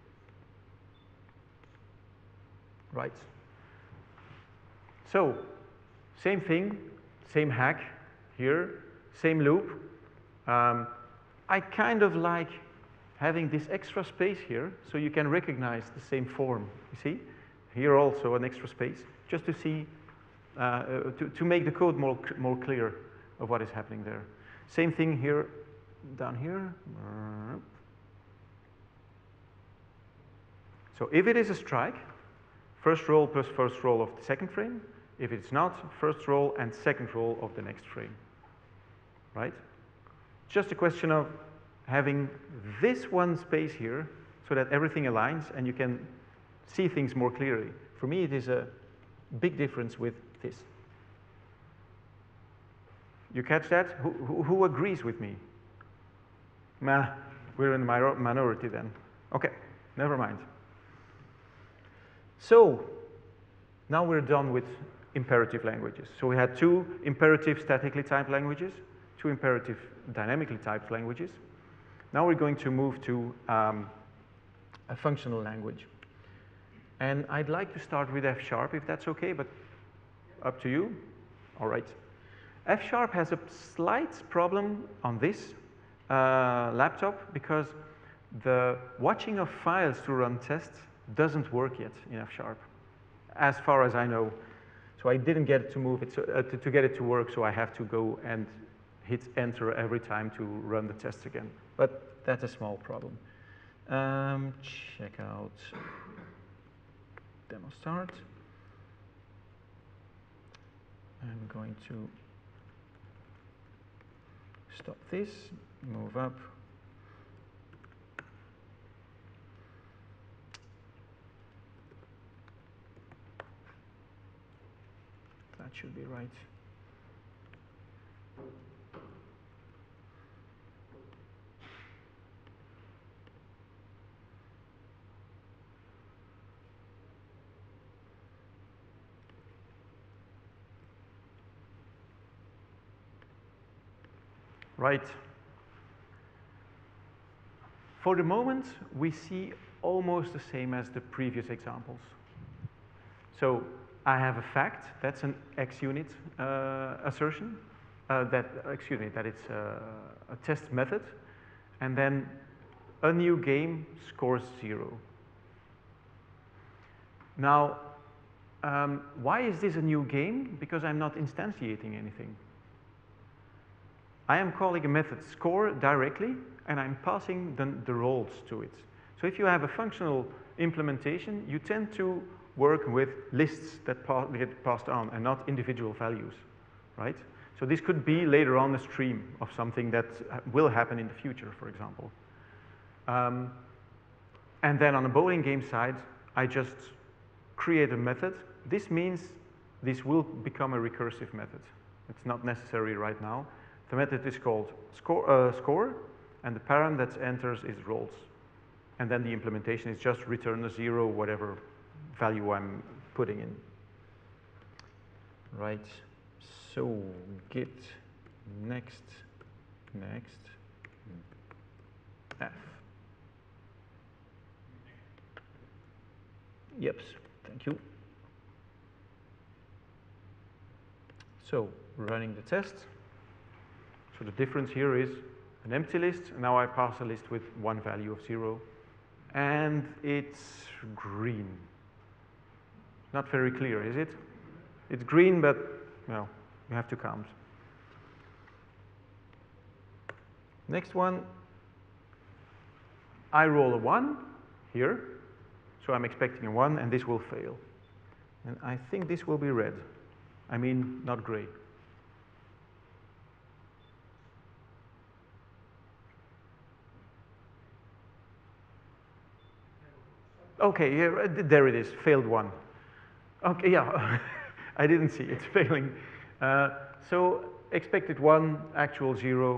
Right. So, same thing, same hack here, same loop. Um, I kind of like having this extra space here so you can recognize the same form, you see? Here also an extra space, just to see, uh, to, to make the code more, more clear of what is happening there. Same thing here, down here. So if it is a strike, first roll plus first roll of the second frame. If it's not, first roll and second roll of the next frame, right? Just a question of having this one space here so that everything aligns and you can see things more clearly. For me, it is a big difference with this. You catch that? Who, who, who agrees with me? Nah, we're in the minority then. Okay, never mind. So, now we're done with imperative languages. So we had two imperative statically typed languages, two imperative dynamically typed languages. Now we're going to move to um, a functional language. And I'd like to start with F sharp, if that's okay, but up to you. All right. F sharp has a slight problem on this uh, laptop because the watching of files to run tests doesn't work yet in F sharp, as far as I know. So I didn't get to move it so, uh, to, to get it to work, so I have to go and hit enter every time to run the tests again. But that's a small problem. Um, check out demo start. I'm going to stop this, move up. That should be right. Right. For the moment, we see almost the same as the previous examples. So I have a fact, that's an X unit uh, assertion, uh, that, excuse me, that it's a, a test method, and then a new game scores zero. Now, um, why is this a new game? Because I'm not instantiating anything. I am calling a method score directly, and I'm passing the, the roles to it. So if you have a functional implementation, you tend to work with lists that pa get passed on and not individual values, right? So this could be later on a stream of something that will happen in the future, for example. Um, and then on the bowling game side, I just create a method. This means this will become a recursive method. It's not necessary right now. The method is called score, uh, score, and the param that enters is rolls. And then the implementation is just return a zero, whatever value I'm putting in. Right, so git next, next, F. Yep, thank you. So running the test. So the difference here is an empty list, and now I pass a list with one value of zero, and it's green. Not very clear, is it? It's green, but well, you have to count. Next one, I roll a one here, so I'm expecting a one, and this will fail. And I think this will be red. I mean, not gray. Okay, yeah, there it is, failed one. Okay, yeah, I didn't see it's failing. Uh, so expected one, actual zero.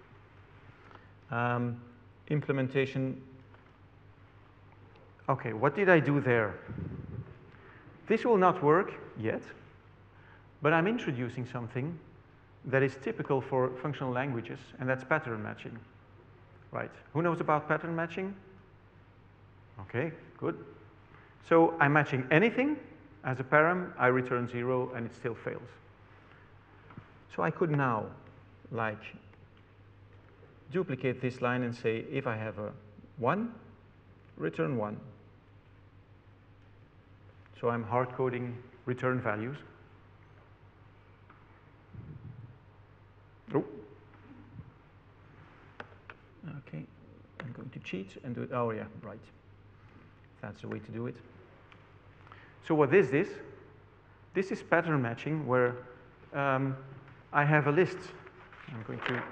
Um, implementation. Okay, what did I do there? This will not work yet, but I'm introducing something that is typical for functional languages, and that's pattern matching. Right, who knows about pattern matching? Okay, good. So I'm matching anything as a param, I return zero, and it still fails. So I could now, like, duplicate this line and say, if I have a one, return one. So I'm hard coding return values. Oh. Okay, I'm going to cheat and do it. Oh yeah, right. That's the way to do it. So what is this? This is pattern matching, where um, I have a list. I'm going to.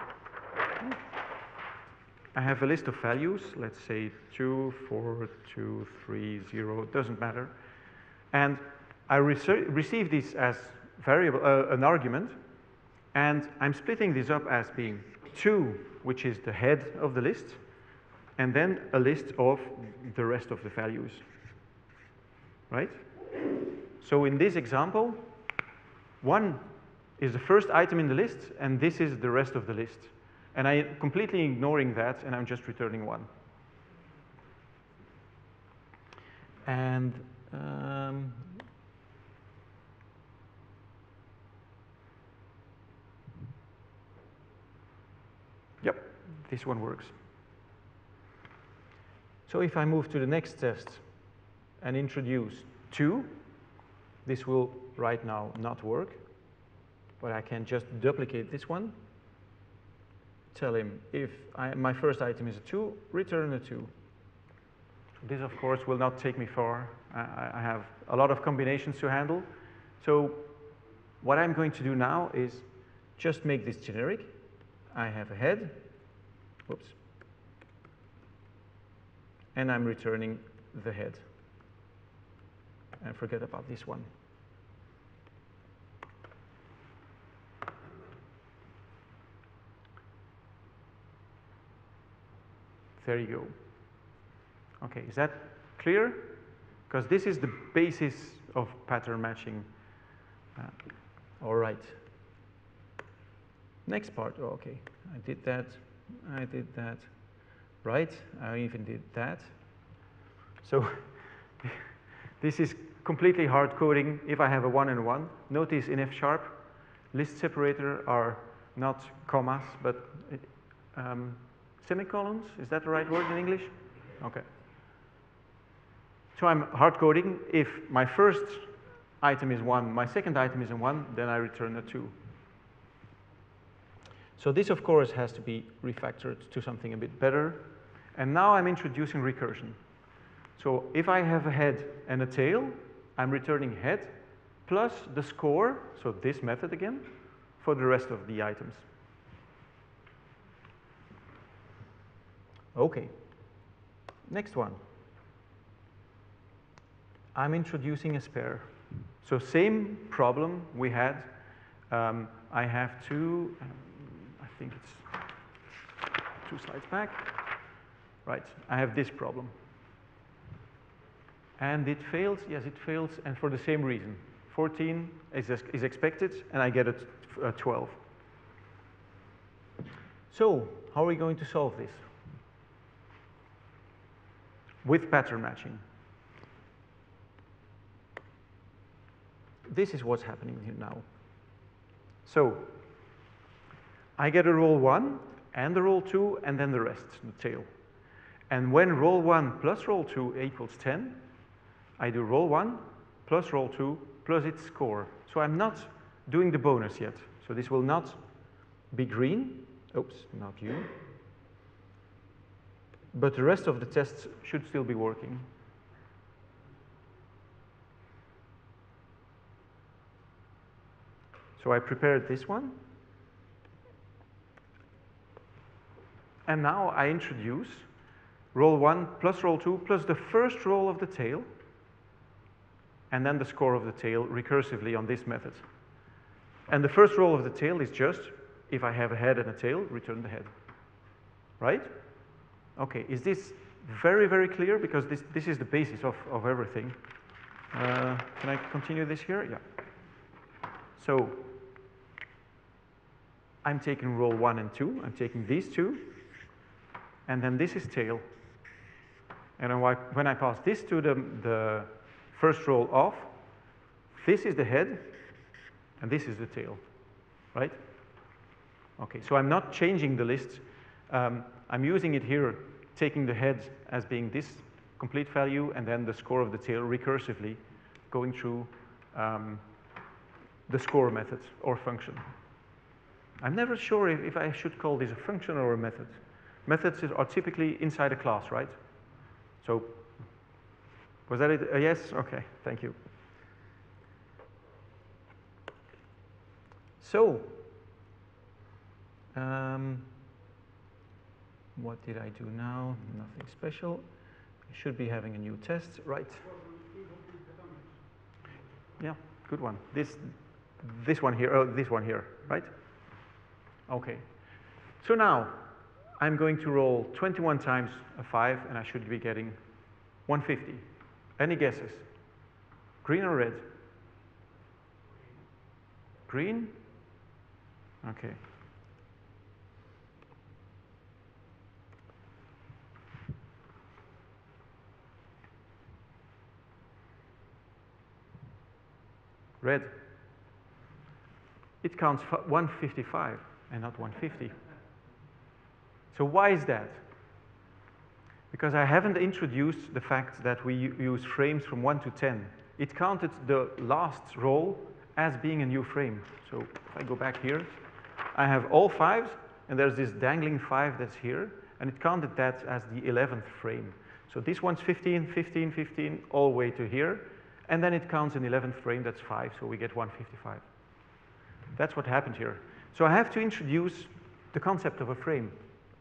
I have a list of values. Let's say two, four, two, three, zero. It doesn't matter. And I receive this as variable, uh, an argument, and I'm splitting this up as being two, which is the head of the list, and then a list of the rest of the values, right? So in this example, one is the first item in the list, and this is the rest of the list. And I'm completely ignoring that, and I'm just returning one. And um, yep, this one works. So if I move to the next test and introduce two, this will right now not work, but I can just duplicate this one, tell him if I, my first item is a two, return a two. This, of course, will not take me far. I, I have a lot of combinations to handle. So what I'm going to do now is just make this generic. I have a head. Whoops. And I'm returning the head. And forget about this one. There you go. Okay, is that clear? Because this is the basis of pattern matching. Uh, all right. Next part. Oh, okay, I did that. I did that. Right, I even did that. So this is completely hard coding if I have a one and a one. Notice in F sharp, list separator are not commas, but um, semicolons. Is that the right word in English? Okay. So I'm hard coding. If my first item is one, my second item is a one, then I return a two. So this, of course, has to be refactored to something a bit better. And now I'm introducing recursion. So if I have a head and a tail, I'm returning head plus the score, so this method again, for the rest of the items. Okay. Next one. I'm introducing a spare. So same problem we had. Um, I have to, um, I think it's two slides back. Right, I have this problem. And it fails, yes, it fails, and for the same reason. fourteen is, is expected, and I get a, a twelve. So, how are we going to solve this? With pattern matching. This is what's happening here now. So, I get a roll one, and a roll two, and then the rest, the tail. And when roll one plus roll two equals ten, I do roll one plus roll two plus its score. So I'm not doing the bonus yet. So this will not be green. Oops, not you. But the rest of the tests should still be working. So I prepared this one. And now I introduce roll one plus roll two plus the first roll of the tail, and then the score of the tail recursively on this method. And the first roll of the tail is just, if I have a head and a tail, return the head. Right? Okay, is this very, very clear? Because this, this is the basis of, of everything. Uh, can I continue this here? Yeah. So, I'm taking roll one and two. I'm taking these two. And then this is tail. And when I pass this to the, the first roll off, this is the head, and this is the tail, right? Okay, so I'm not changing the list. Um, I'm using it here, taking the head as being this complete value, and then the score of the tail recursively going through um, the score method or function. I'm never sure if, if I should call this a function or a method. Methods are typically inside a class, right? So, was that it? Uh, yes? Okay, thank you. So, um, what did I do now? Nothing special. I should be having a new test, right? Yeah, good one. This, this one here, oh, this one here, right? Okay. So now, I'm going to roll twenty-one times a five, and I should be getting one hundred fifty. Any guesses? Green or red? Green? Okay. Red. It counts one hundred fifty-five and not one hundred fifty. So why is that? Because I haven't introduced the fact that we use frames from one to ten. It counted the last roll as being a new frame. So if I go back here, I have all fives, and there's this dangling five that's here, and it counted that as the eleventh frame. So this one's fifteen, fifteen, fifteen, all the way to here, and then it counts an eleventh frame, that's five, so we get one hundred fifty-five. That's what happened here. So I have to introduce the concept of a frame.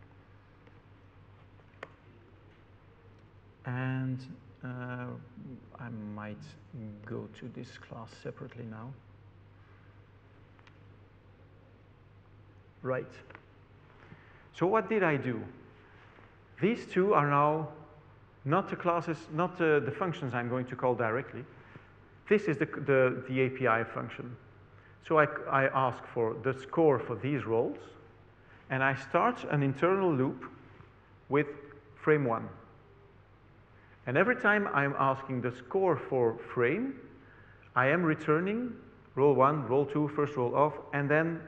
And uh, I might go to this class separately now. Right. So what did I do? These two are now not the classes, not the, the functions I'm going to call directly. This is the, the, the A P I function. So I, I ask for the score for these rolls, and I start an internal loop with frame one. And every time I'm asking the score for frame, I am returning roll one, roll two, first roll off, and then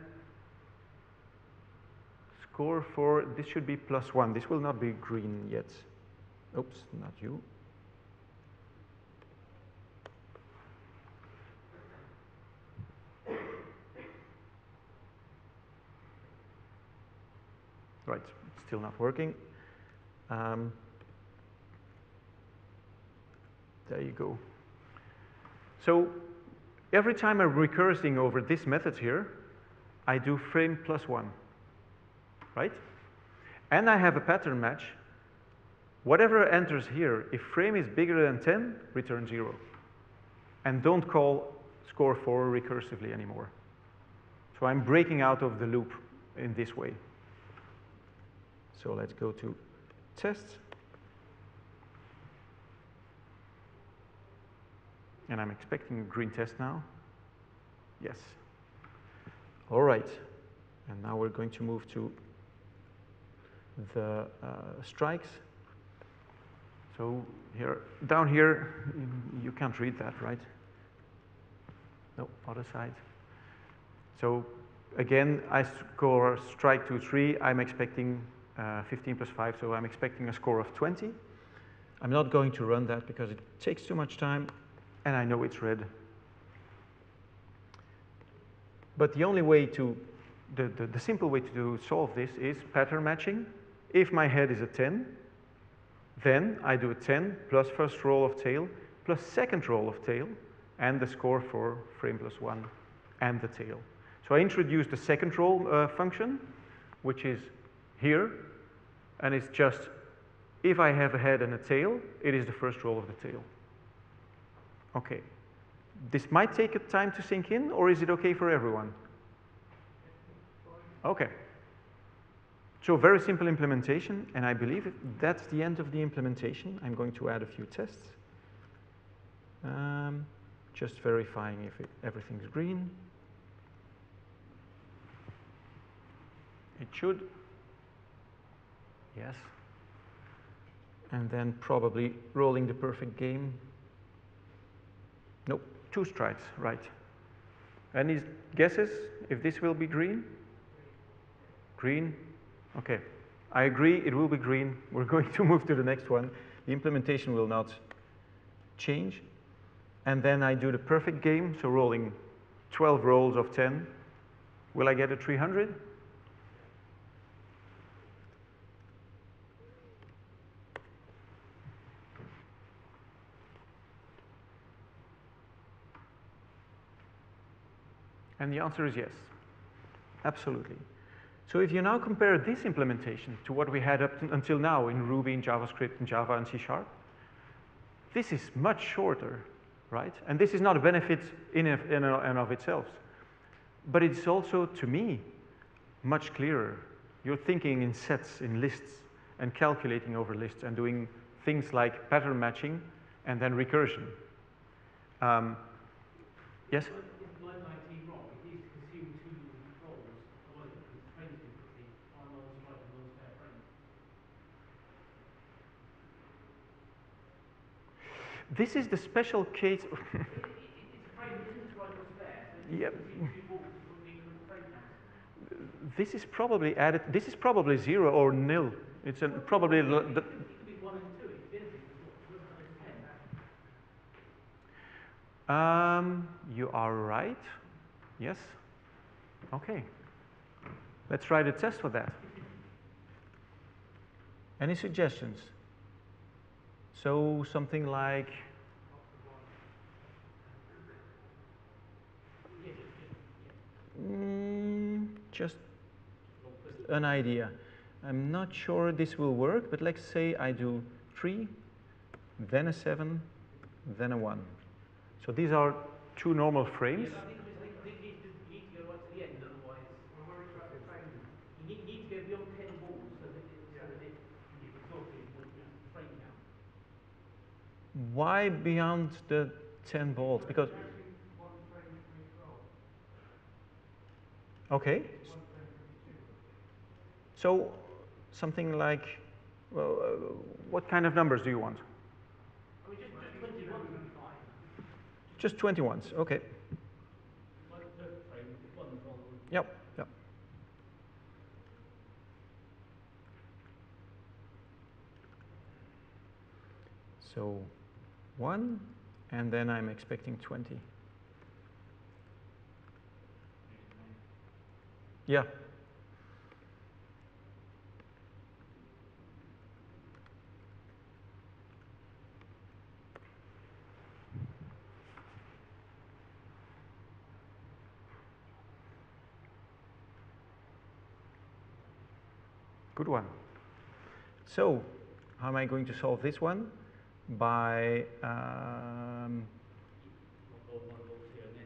score for, this should be plus one. This will not be green yet. Oops, not you. Right, still not working. Um, there you go. So every time I'm recursing over this method here, I do frame plus one, right? And I have a pattern match. Whatever enters here, if frame is bigger than ten, return zero. And don't call score four recursively anymore. So I'm breaking out of the loop in this way. So let's go to tests. And I'm expecting a green test now. Yes. All right. And now we're going to move to the uh, strikes. So here, down here, you can't read that, right? No, other side. So again, I score strike two, three. I'm expecting uh, fifteen plus five, so I'm expecting a score of twenty. I'm not going to run that because it takes too much time, and I know it's red. But the only way to, the, the, the simple way to solve this is pattern matching. If my head is a ten, then I do a ten plus first roll of tail plus second roll of tail and the score for frame plus one and the tail. So I introduce the second roll uh, function, which is here, and it's just if I have a head and a tail, it is the first roll of the tail. Okay. This might take a time to sink in, or is it okay for everyone? Okay. So very simple implementation, and I believe that's the end of the implementation. I'm going to add a few tests. Um, just verifying if it, everything's green. It should. Yes. And then probably rolling the perfect game. Nope, two strikes, right. Any guesses if this will be green? Green? Okay, I agree, it will be green. We're going to move to the next one. The implementation will not change. And then I do the perfect game, so rolling twelve rolls of ten. Will I get a three hundred? And the answer is yes, absolutely. So if you now compare this implementation to what we had up until now in Ruby, in JavaScript, in Java, and C Sharp, this is much shorter, right? And this is not a benefit in and of itself. But it's also, to me, much clearer. You're thinking in sets, in lists, and calculating over lists, and doing things like pattern matching and then recursion. Um, yes? This is the special case. Yeah. This is probably added. This is probably zero or nil. It's an, probably. The, um, you are right. Yes. Okay. Let's write a test for that. Any suggestions? So something like. Mm, just an idea. I'm not sure this will work, but let's say I do three, then a seven, then a one. So these are two normal frames. Yes, I think, I think, I think you, need to, you need to go right to the end, otherwise. Well, where is that frame? You need, you need to go beyond ten balls so that it, yeah. so that it, it exhausted what it is the frame count. Why beyond the ten balls? Because. One frame for each roll. Okay. One frame for each two. So something like, well, uh, what kind of numbers do you want? Just twenty ones, okay. Like the frame, one for all. Yep, yep. So one, and then I'm expecting twenty. Yeah. Good one. So, how am I going to solve this one? By, um, Roll one, roll two, and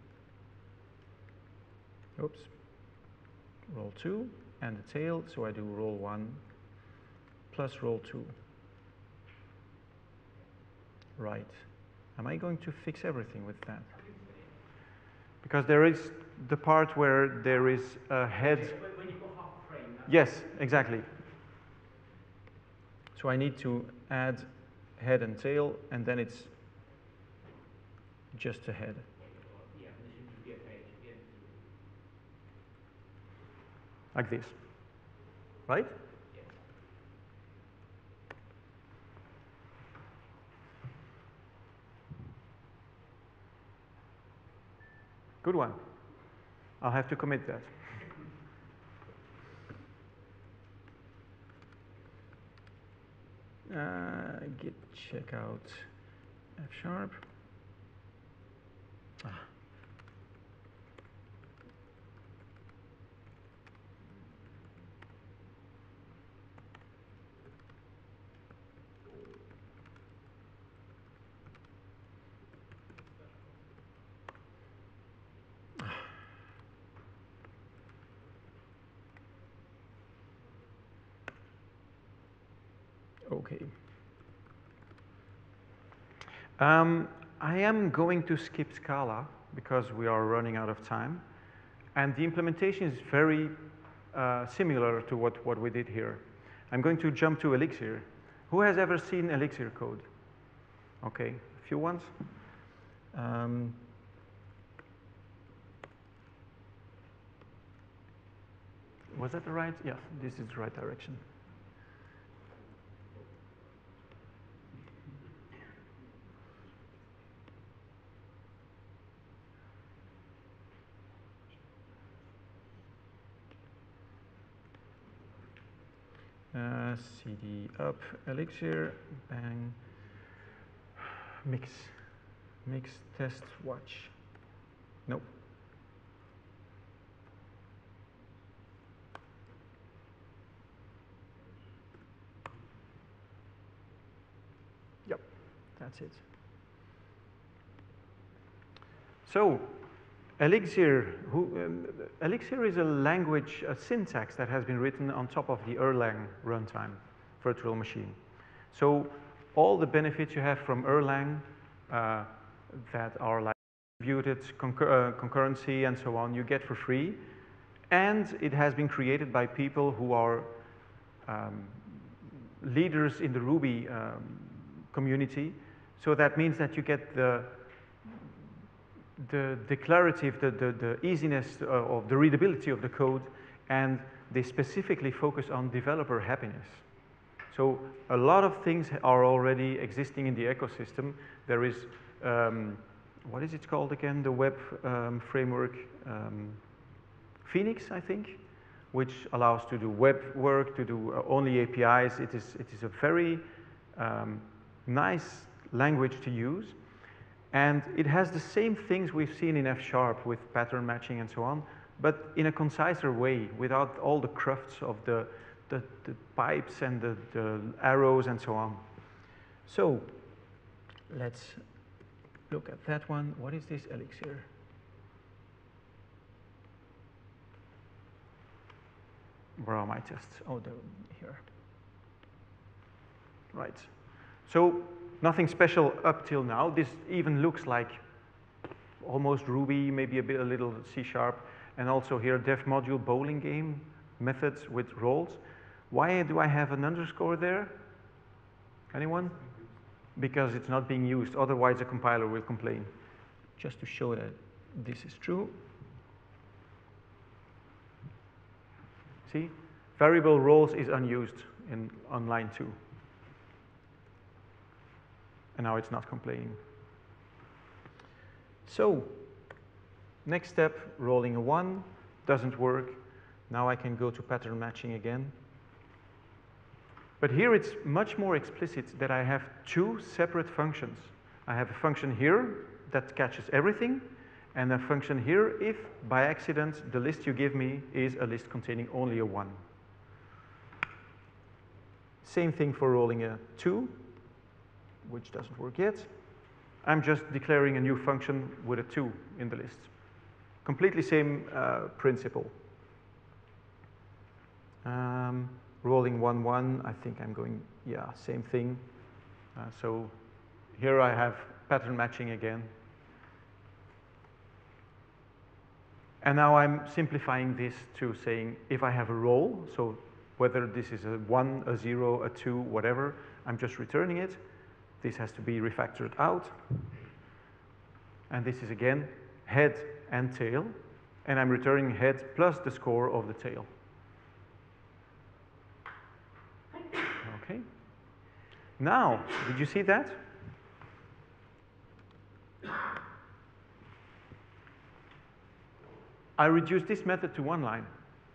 then oops, roll two, and the tail, so I do roll one plus roll two. Right. Am I going to fix everything with that? Because there is the part where there is a head. when, when you've got half a frame. That's Yes, exactly. So I need to add head and tail, and then it's just a head. Yeah, and this should be a page again. Like this. Right? Yes. Good one. I'll have to commit that. Uh, git check out F sharp. Ah. Okay. Um, I am going to skip Scala because we are running out of time. And the implementation is very uh, similar to what, what we did here. I'm going to jump to Elixir. Who has ever seen Elixir code? Okay, a few ones. Um, was that the right? Yeah, this is the right direction. Uh, cd up Elixir, bang, mix, mix test watch. Nope. Yep, that's it. So, Elixir, who, um, Elixir is a language, a syntax that has been written on top of the Erlang runtime virtual machine. So all the benefits you have from Erlang uh, that are like distributed concur uh, concurrency and so on, you get for free. And it has been created by people who are um, leaders in the Ruby um, community. So that means that you get the the declarative, the, the, the easiness uh, of the readability of the code, and they specifically focus on developer happiness. So a lot of things are already existing in the ecosystem. There is, um, what is it called again, the web um, framework? Um, Phoenix, I think, which allows to do web work, to do uh, only A P Is. It is, it is a very um, nice language to use. And it has the same things we've seen in F sharp with pattern matching and so on, but in a conciser way, without all the crufts of the, the, the pipes and the, the arrows and so on. So let's look at that one. What is this Elixir? Where are my tests? Oh, they're here. Right. So nothing special up till now. This even looks like almost Ruby, maybe a bit a little C sharp, and also here dev module bowling game methods with roles. Why do I have an underscore there? Anyone? Because it's not being used. Otherwise, the compiler will complain. just to show that this is true. See, variable roles is unused in on line two. And now it's not complaining. So, next step, rolling a one, doesn't work. Now I can go to pattern matching again. But here it's much more explicit that I have two separate functions. I have a function here that catches everything, and a function here if, by accident, the list you give me is a list containing only a one. Same thing for rolling a two, which doesn't work yet. I'm just declaring a new function with a two in the list. Completely same uh, principle. Um, rolling one, one, I think I'm going, yeah, same thing. Uh, so here I have pattern matching again. And now I'm simplifying this to saying if I have a role, so whether this is a one, a zero, a two, whatever, I'm just returning it. This has to be refactored out. And this is again head and tail. And I'm returning head plus the score of the tail. Okay. Now, did you see that? I reduced this method to one line.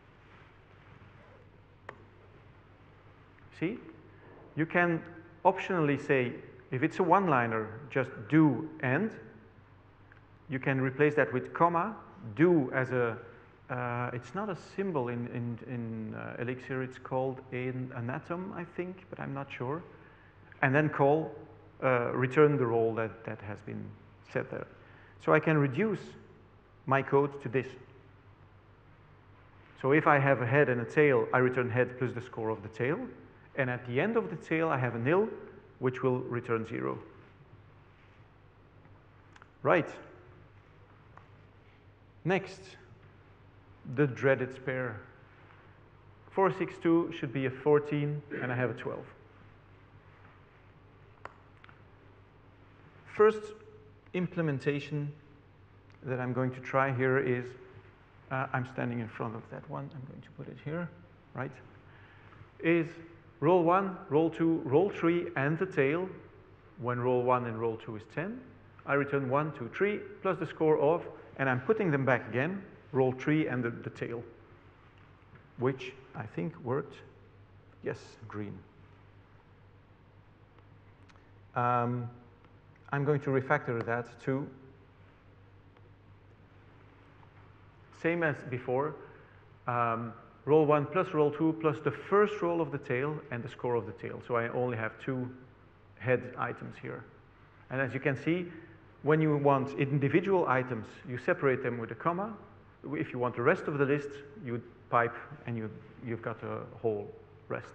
See? You can optionally say, if it's a one-liner, just do end. You can replace that with comma, do as a, uh, it's not a symbol in, in, in uh, Elixir, it's called an, an atom, I think, but I'm not sure. And then call, uh, return the role that, that has been set there. So I can reduce my code to this. So if I have a head and a tail, I return head plus the score of the tail. And at the end of the tail, I have a nil, which will return zero. Right. Next, the dreaded spare. four six two should be a fourteen, and I have a twelve. First implementation that I'm going to try here is, uh, I'm standing in front of that one, I'm going to put it here, right, is roll one, roll two, roll three, and the tail. When roll one and roll two is ten, I return one, two, three, plus the score of, and I'm putting them back again, roll three and the, the tail, which I think worked. Yes, green. Um, I'm going to refactor that to same as before. Um, roll one plus roll two plus the first roll of the tail and the score of the tail. So I only have two head items here. And as you can see, when you want individual items, you separate them with a comma. If you want the rest of the list, you pipe and you, you've got a whole rest.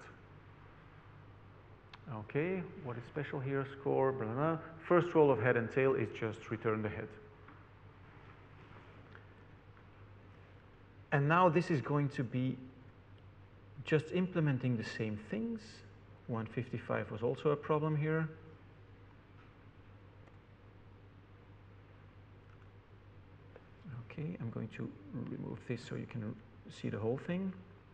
Okay, what is special here? Score, blah, blah, blah. First roll of head and tail is just return the head. And now this is going to be just implementing the same things. one fifty-five was also a problem here. Okay, I'm going to remove this so you can see the whole thing.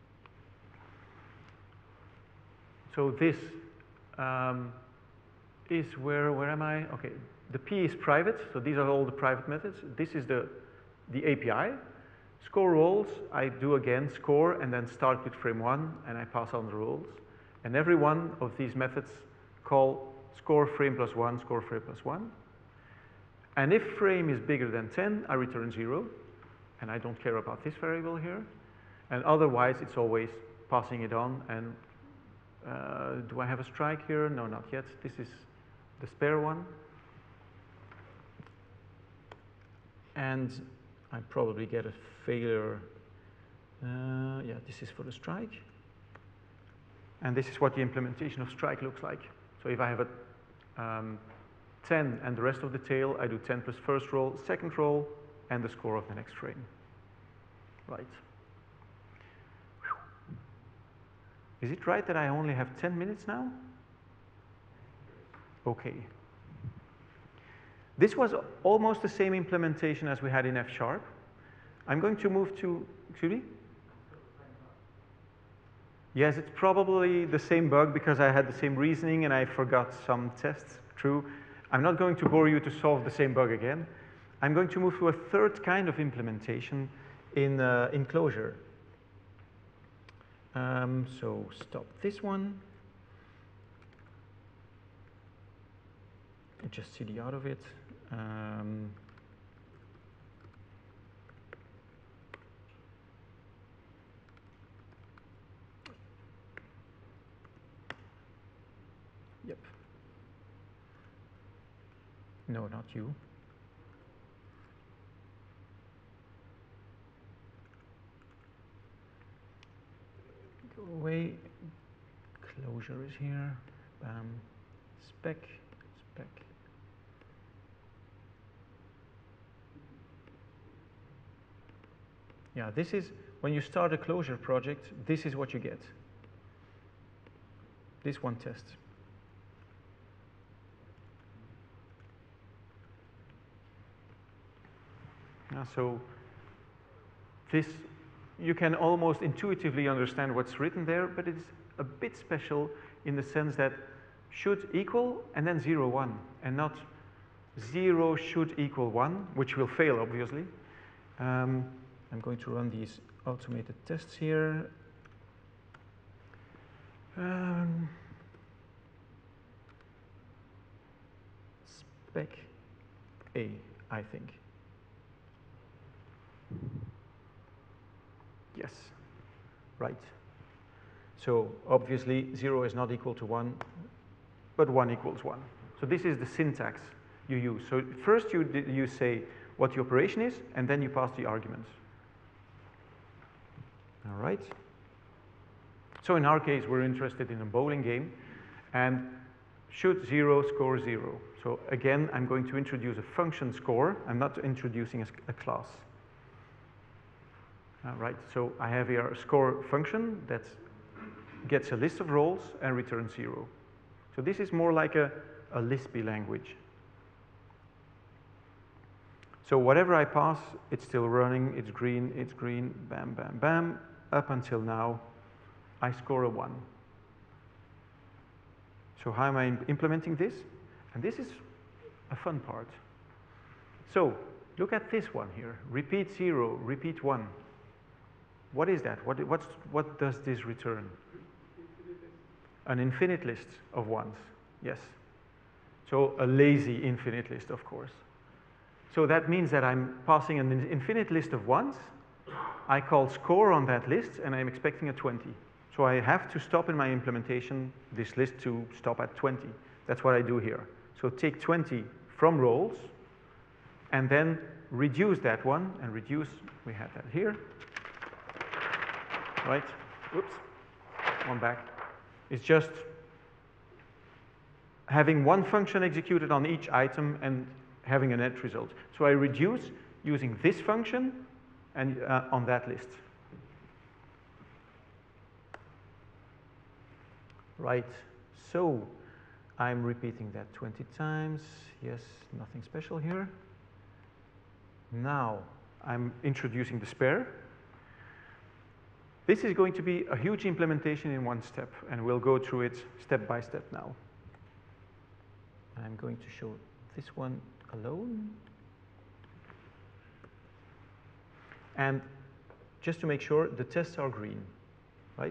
So this um, is where, where am I? Okay, the P is private, so these are all the private methods. This is the, the A P I. Score rolls, I do again score and then start with frame one and I pass on the rolls. And every one of these methods call score frame plus one, score frame plus one. And if frame is bigger than ten, I return zero. And I don't care about this variable here. And otherwise, it's always passing it on. And uh, do I have a strike here? No, not yet. This is the spare one. And I probably get a failure. Uh, yeah, this is for the strike. And this is what the implementation of strike looks like. So if I have a um, ten and the rest of the tail, I do ten plus first roll, second roll, and the score of the next frame. Right. Is it right that I only have ten minutes now? Okay. This was almost the same implementation as we had in F sharp. I'm going to move to, excuse me? Yes, it's probably the same bug because I had the same reasoning and I forgot some tests. True. I'm not going to bore you to solve the same bug again. I'm going to move to a third kind of implementation in, uh, in Clojure. Um, so stop this one. Just C D out of it. Um, yep. No, not you. Go away. Clojure is here. Bam. Spec. Spec. Yeah, this is, when you start a Clojure project, this is what you get. This one test. Yeah, so this, you can almost intuitively understand what's written there, but it's a bit special in the sense that should equal and then zero, one, and not zero should equal one, which will fail, obviously. Um, I'm going to run these automated tests here. Um, spec A, I think. Yes, right. So obviously zero is not equal to one, but one equals one. So this is the syntax you use. So first you, you say what the operation is, and then you pass the arguments. All right. So in our case, we're interested in a bowling game, and should zero score zero. So again, I'm going to introduce a function score. I'm not introducing a, a class. All right. So I have here a score function that gets a list of roles and returns zero. So this is more like a, a Lispy language. So whatever I pass, it's still running, it's green, it's green, bam, bam, bam. Up until now, I score a one. So how am I implementing this? And this is a fun part. So look at this one here. Repeat zero, repeat one. What is that? What, what's, what does this return? An infinite list of ones, yes. So a lazy infinite list, of course. So that means that I'm passing an infinite list of ones. I call score on that list, and I'm expecting a twenty. So I have to stop in my implementation this list to stop at twenty. That's what I do here. So take twenty from roles, and then reduce that one, and reduce, we have that here. Right? Oops, one back. It's just having one function executed on each item and having a net result. So I reduce using this function and uh, on that list. Right, so I'm repeating that twenty times. Yes, nothing special here. Now I'm introducing the spare. This is going to be a huge implementation in one step, and we'll go through it step by step now. I'm going to show this one alone. And just to make sure, the tests are green, right?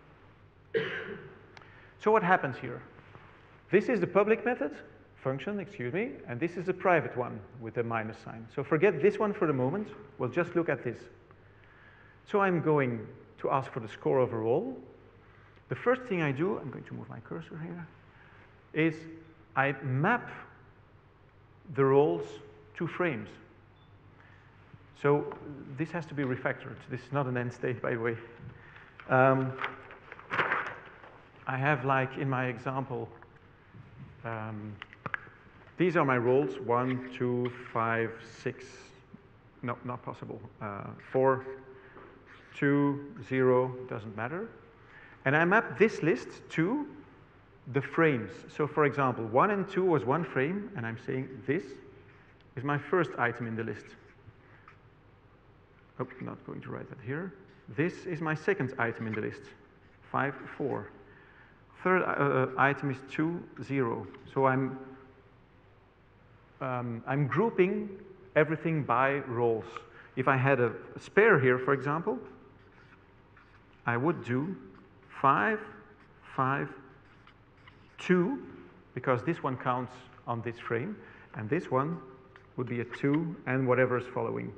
So what happens here? This is the public method, function, excuse me, and this is the private one with the minus sign. So forget this one for the moment. We'll just look at this. So I'm going to ask for the score overall. The first thing I do, I'm going to move my cursor here, is I map the roles to frames. So this has to be refactored. This is not an end state, by the way. Um, I have, like in my example, um, these are my roles, one, two, five, six, no, not possible, uh, four, two, zero, doesn't matter. And I map this list to the frames. So for example, one and two was one frame, and I'm saying this is my first item in the list. Oh, not going to write that here. This is my second item in the list, five, four. Third uh, item is two, zero. So I'm, um, I'm grouping everything by roles. If I had a spare here, for example, I would do five, five, two, because this one counts on this frame, and this one would be a two and whatever is following.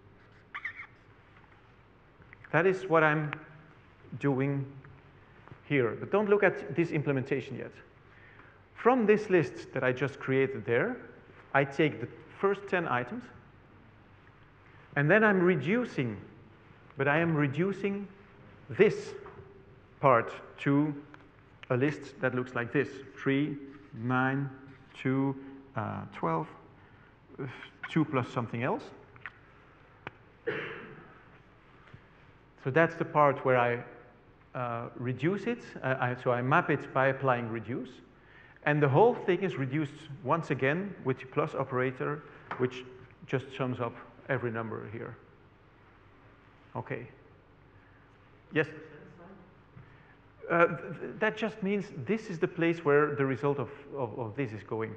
That is what I'm doing here. But don't look at this implementation yet. From this list that I just created there, I take the first ten items, and then I'm reducing, but I am reducing this part to a list that looks like this: three, nine, two, uh, twelve, two plus something else. So that's the part where I uh, reduce it. Uh, I, so I map it by applying reduce. And the whole thing is reduced once again with the plus operator, which just sums up every number here. Okay. Yes? Uh, th that just means this is the place where the result of, of, of this is going.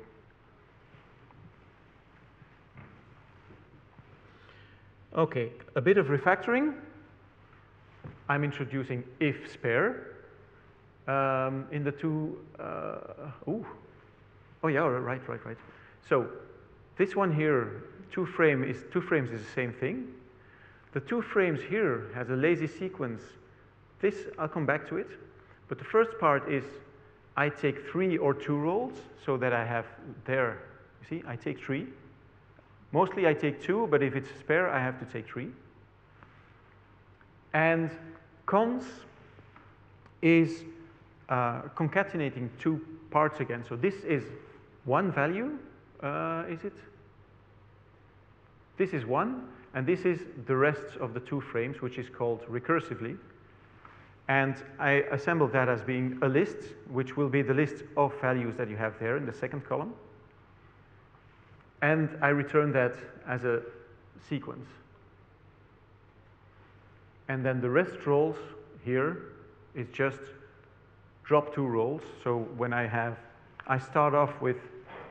Okay, a bit of refactoring. I'm introducing if spare um, in the two, uh, ooh, oh yeah, right, right, right. So this one here, two frame is, two frames is the same thing. The two frames here has a lazy sequence. This, I'll come back to it. But the first part is I take three or two rolls so that I have there, you see, I take three. Mostly I take two, but if it's spare, I have to take three. And cons is uh, concatenating two parts again. So this is one value, uh, is it? This is one, and this is the rest of the two frames, which is called recursively. And I assemble that as being a list, which will be the list of values that you have there in the second column. And I return that as a sequence. And then the rest roles here is just drop two roles. So when I have, I start off with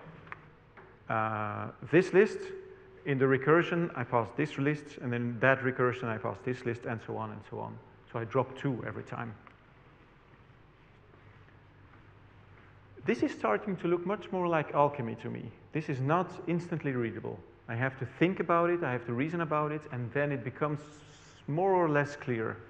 uh, this list. In the recursion, I pass this list, and then that recursion, I pass this list, and so on and so on. So I drop two every time. This is starting to look much more like alchemy to me. This is not instantly readable. I have to think about it, I have to reason about it, and then it becomes more or less clear.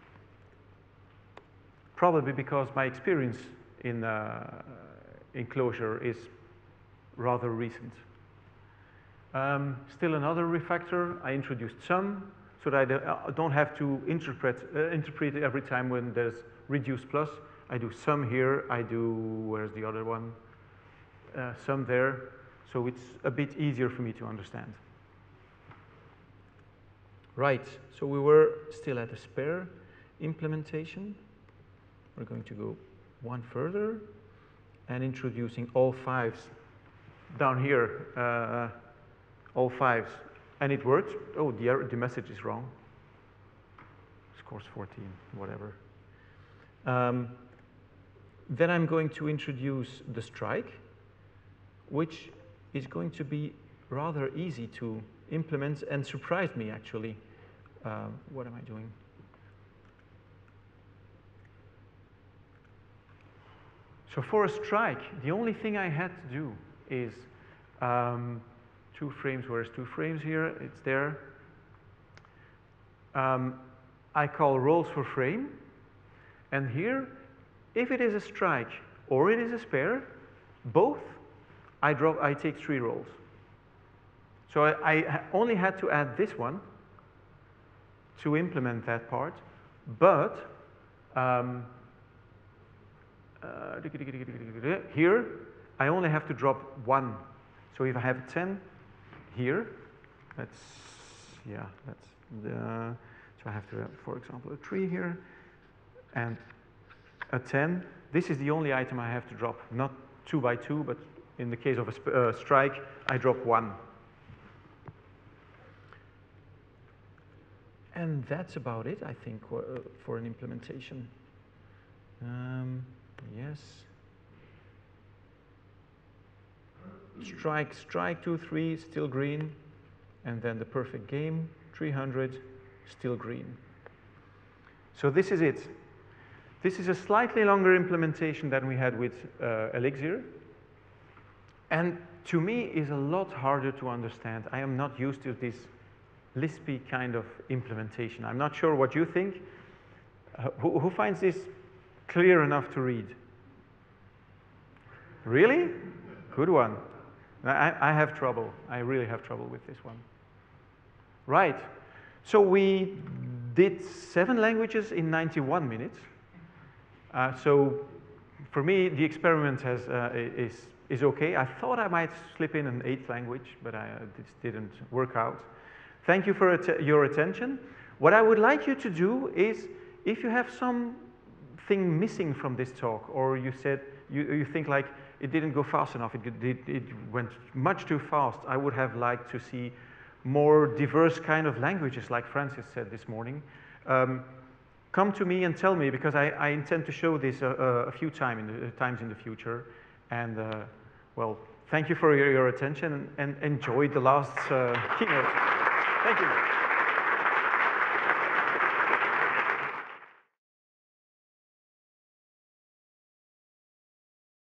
Probably because my experience in, uh, in Clojure is rather recent. Um, still another refactor, I introduced sum, so that I don't have to interpret, uh, interpret it every time when there's reduce plus. I do sum here, I do, where's the other one? Uh, sum there, so it's a bit easier for me to understand. Right, so we were still at the spare implementation. We're going to go one further and introducing all fives down here, uh, all fives, and it worked. Oh, the, the message is wrong. Scores fourteen, whatever. Um, then I'm going to introduce the strike, which is going to be rather easy to implement and surprised me actually. Uh, what am I doing? So for a strike, the only thing I had to do is um, two frames, where's two frames here? It's there. Um, I call rolls for frame, and here, if it is a strike or it is a spare, both, I drop, I take three rolls. So I, I only had to add this one to implement that part, but um, uh, here I only have to drop one. So if I have ten here, that's, yeah, that's the, so I have to have, for example, a three here and a ten. This is the only item I have to drop, not two by two, but in the case of a uh, strike, I drop one. And that's about it, I think, uh, for an implementation. Um, yes. Strike, strike two, three, still green. And then the perfect game, three hundred, still green. So this is it. This is a slightly longer implementation than we had with uh, Elixir. And to me is a lot harder to understand. I am not used to this Lispy kind of implementation. I'm not sure what you think. Uh, who, who finds this clear enough to read? Really? Good one. I, I have trouble. I really have trouble with this one. Right. So we did seven languages in ninety-one minutes. Uh, so for me, the experiment has, uh, is, is okay. I thought I might slip in an eighth language, but I, uh, this didn't work out. Thank you for at your attention. What I would like you to do is, if you have something missing from this talk, or you said, you, you think like it didn't go fast enough, it, it, it went much too fast, I would have liked to see more diverse kind of languages, like Francis said this morning. Um, come to me and tell me, because I, I intend to show this a, a few time in the, times in the future. And uh, well, thank you for your, your attention, and, and enjoy the last uh, keynote. Thank you.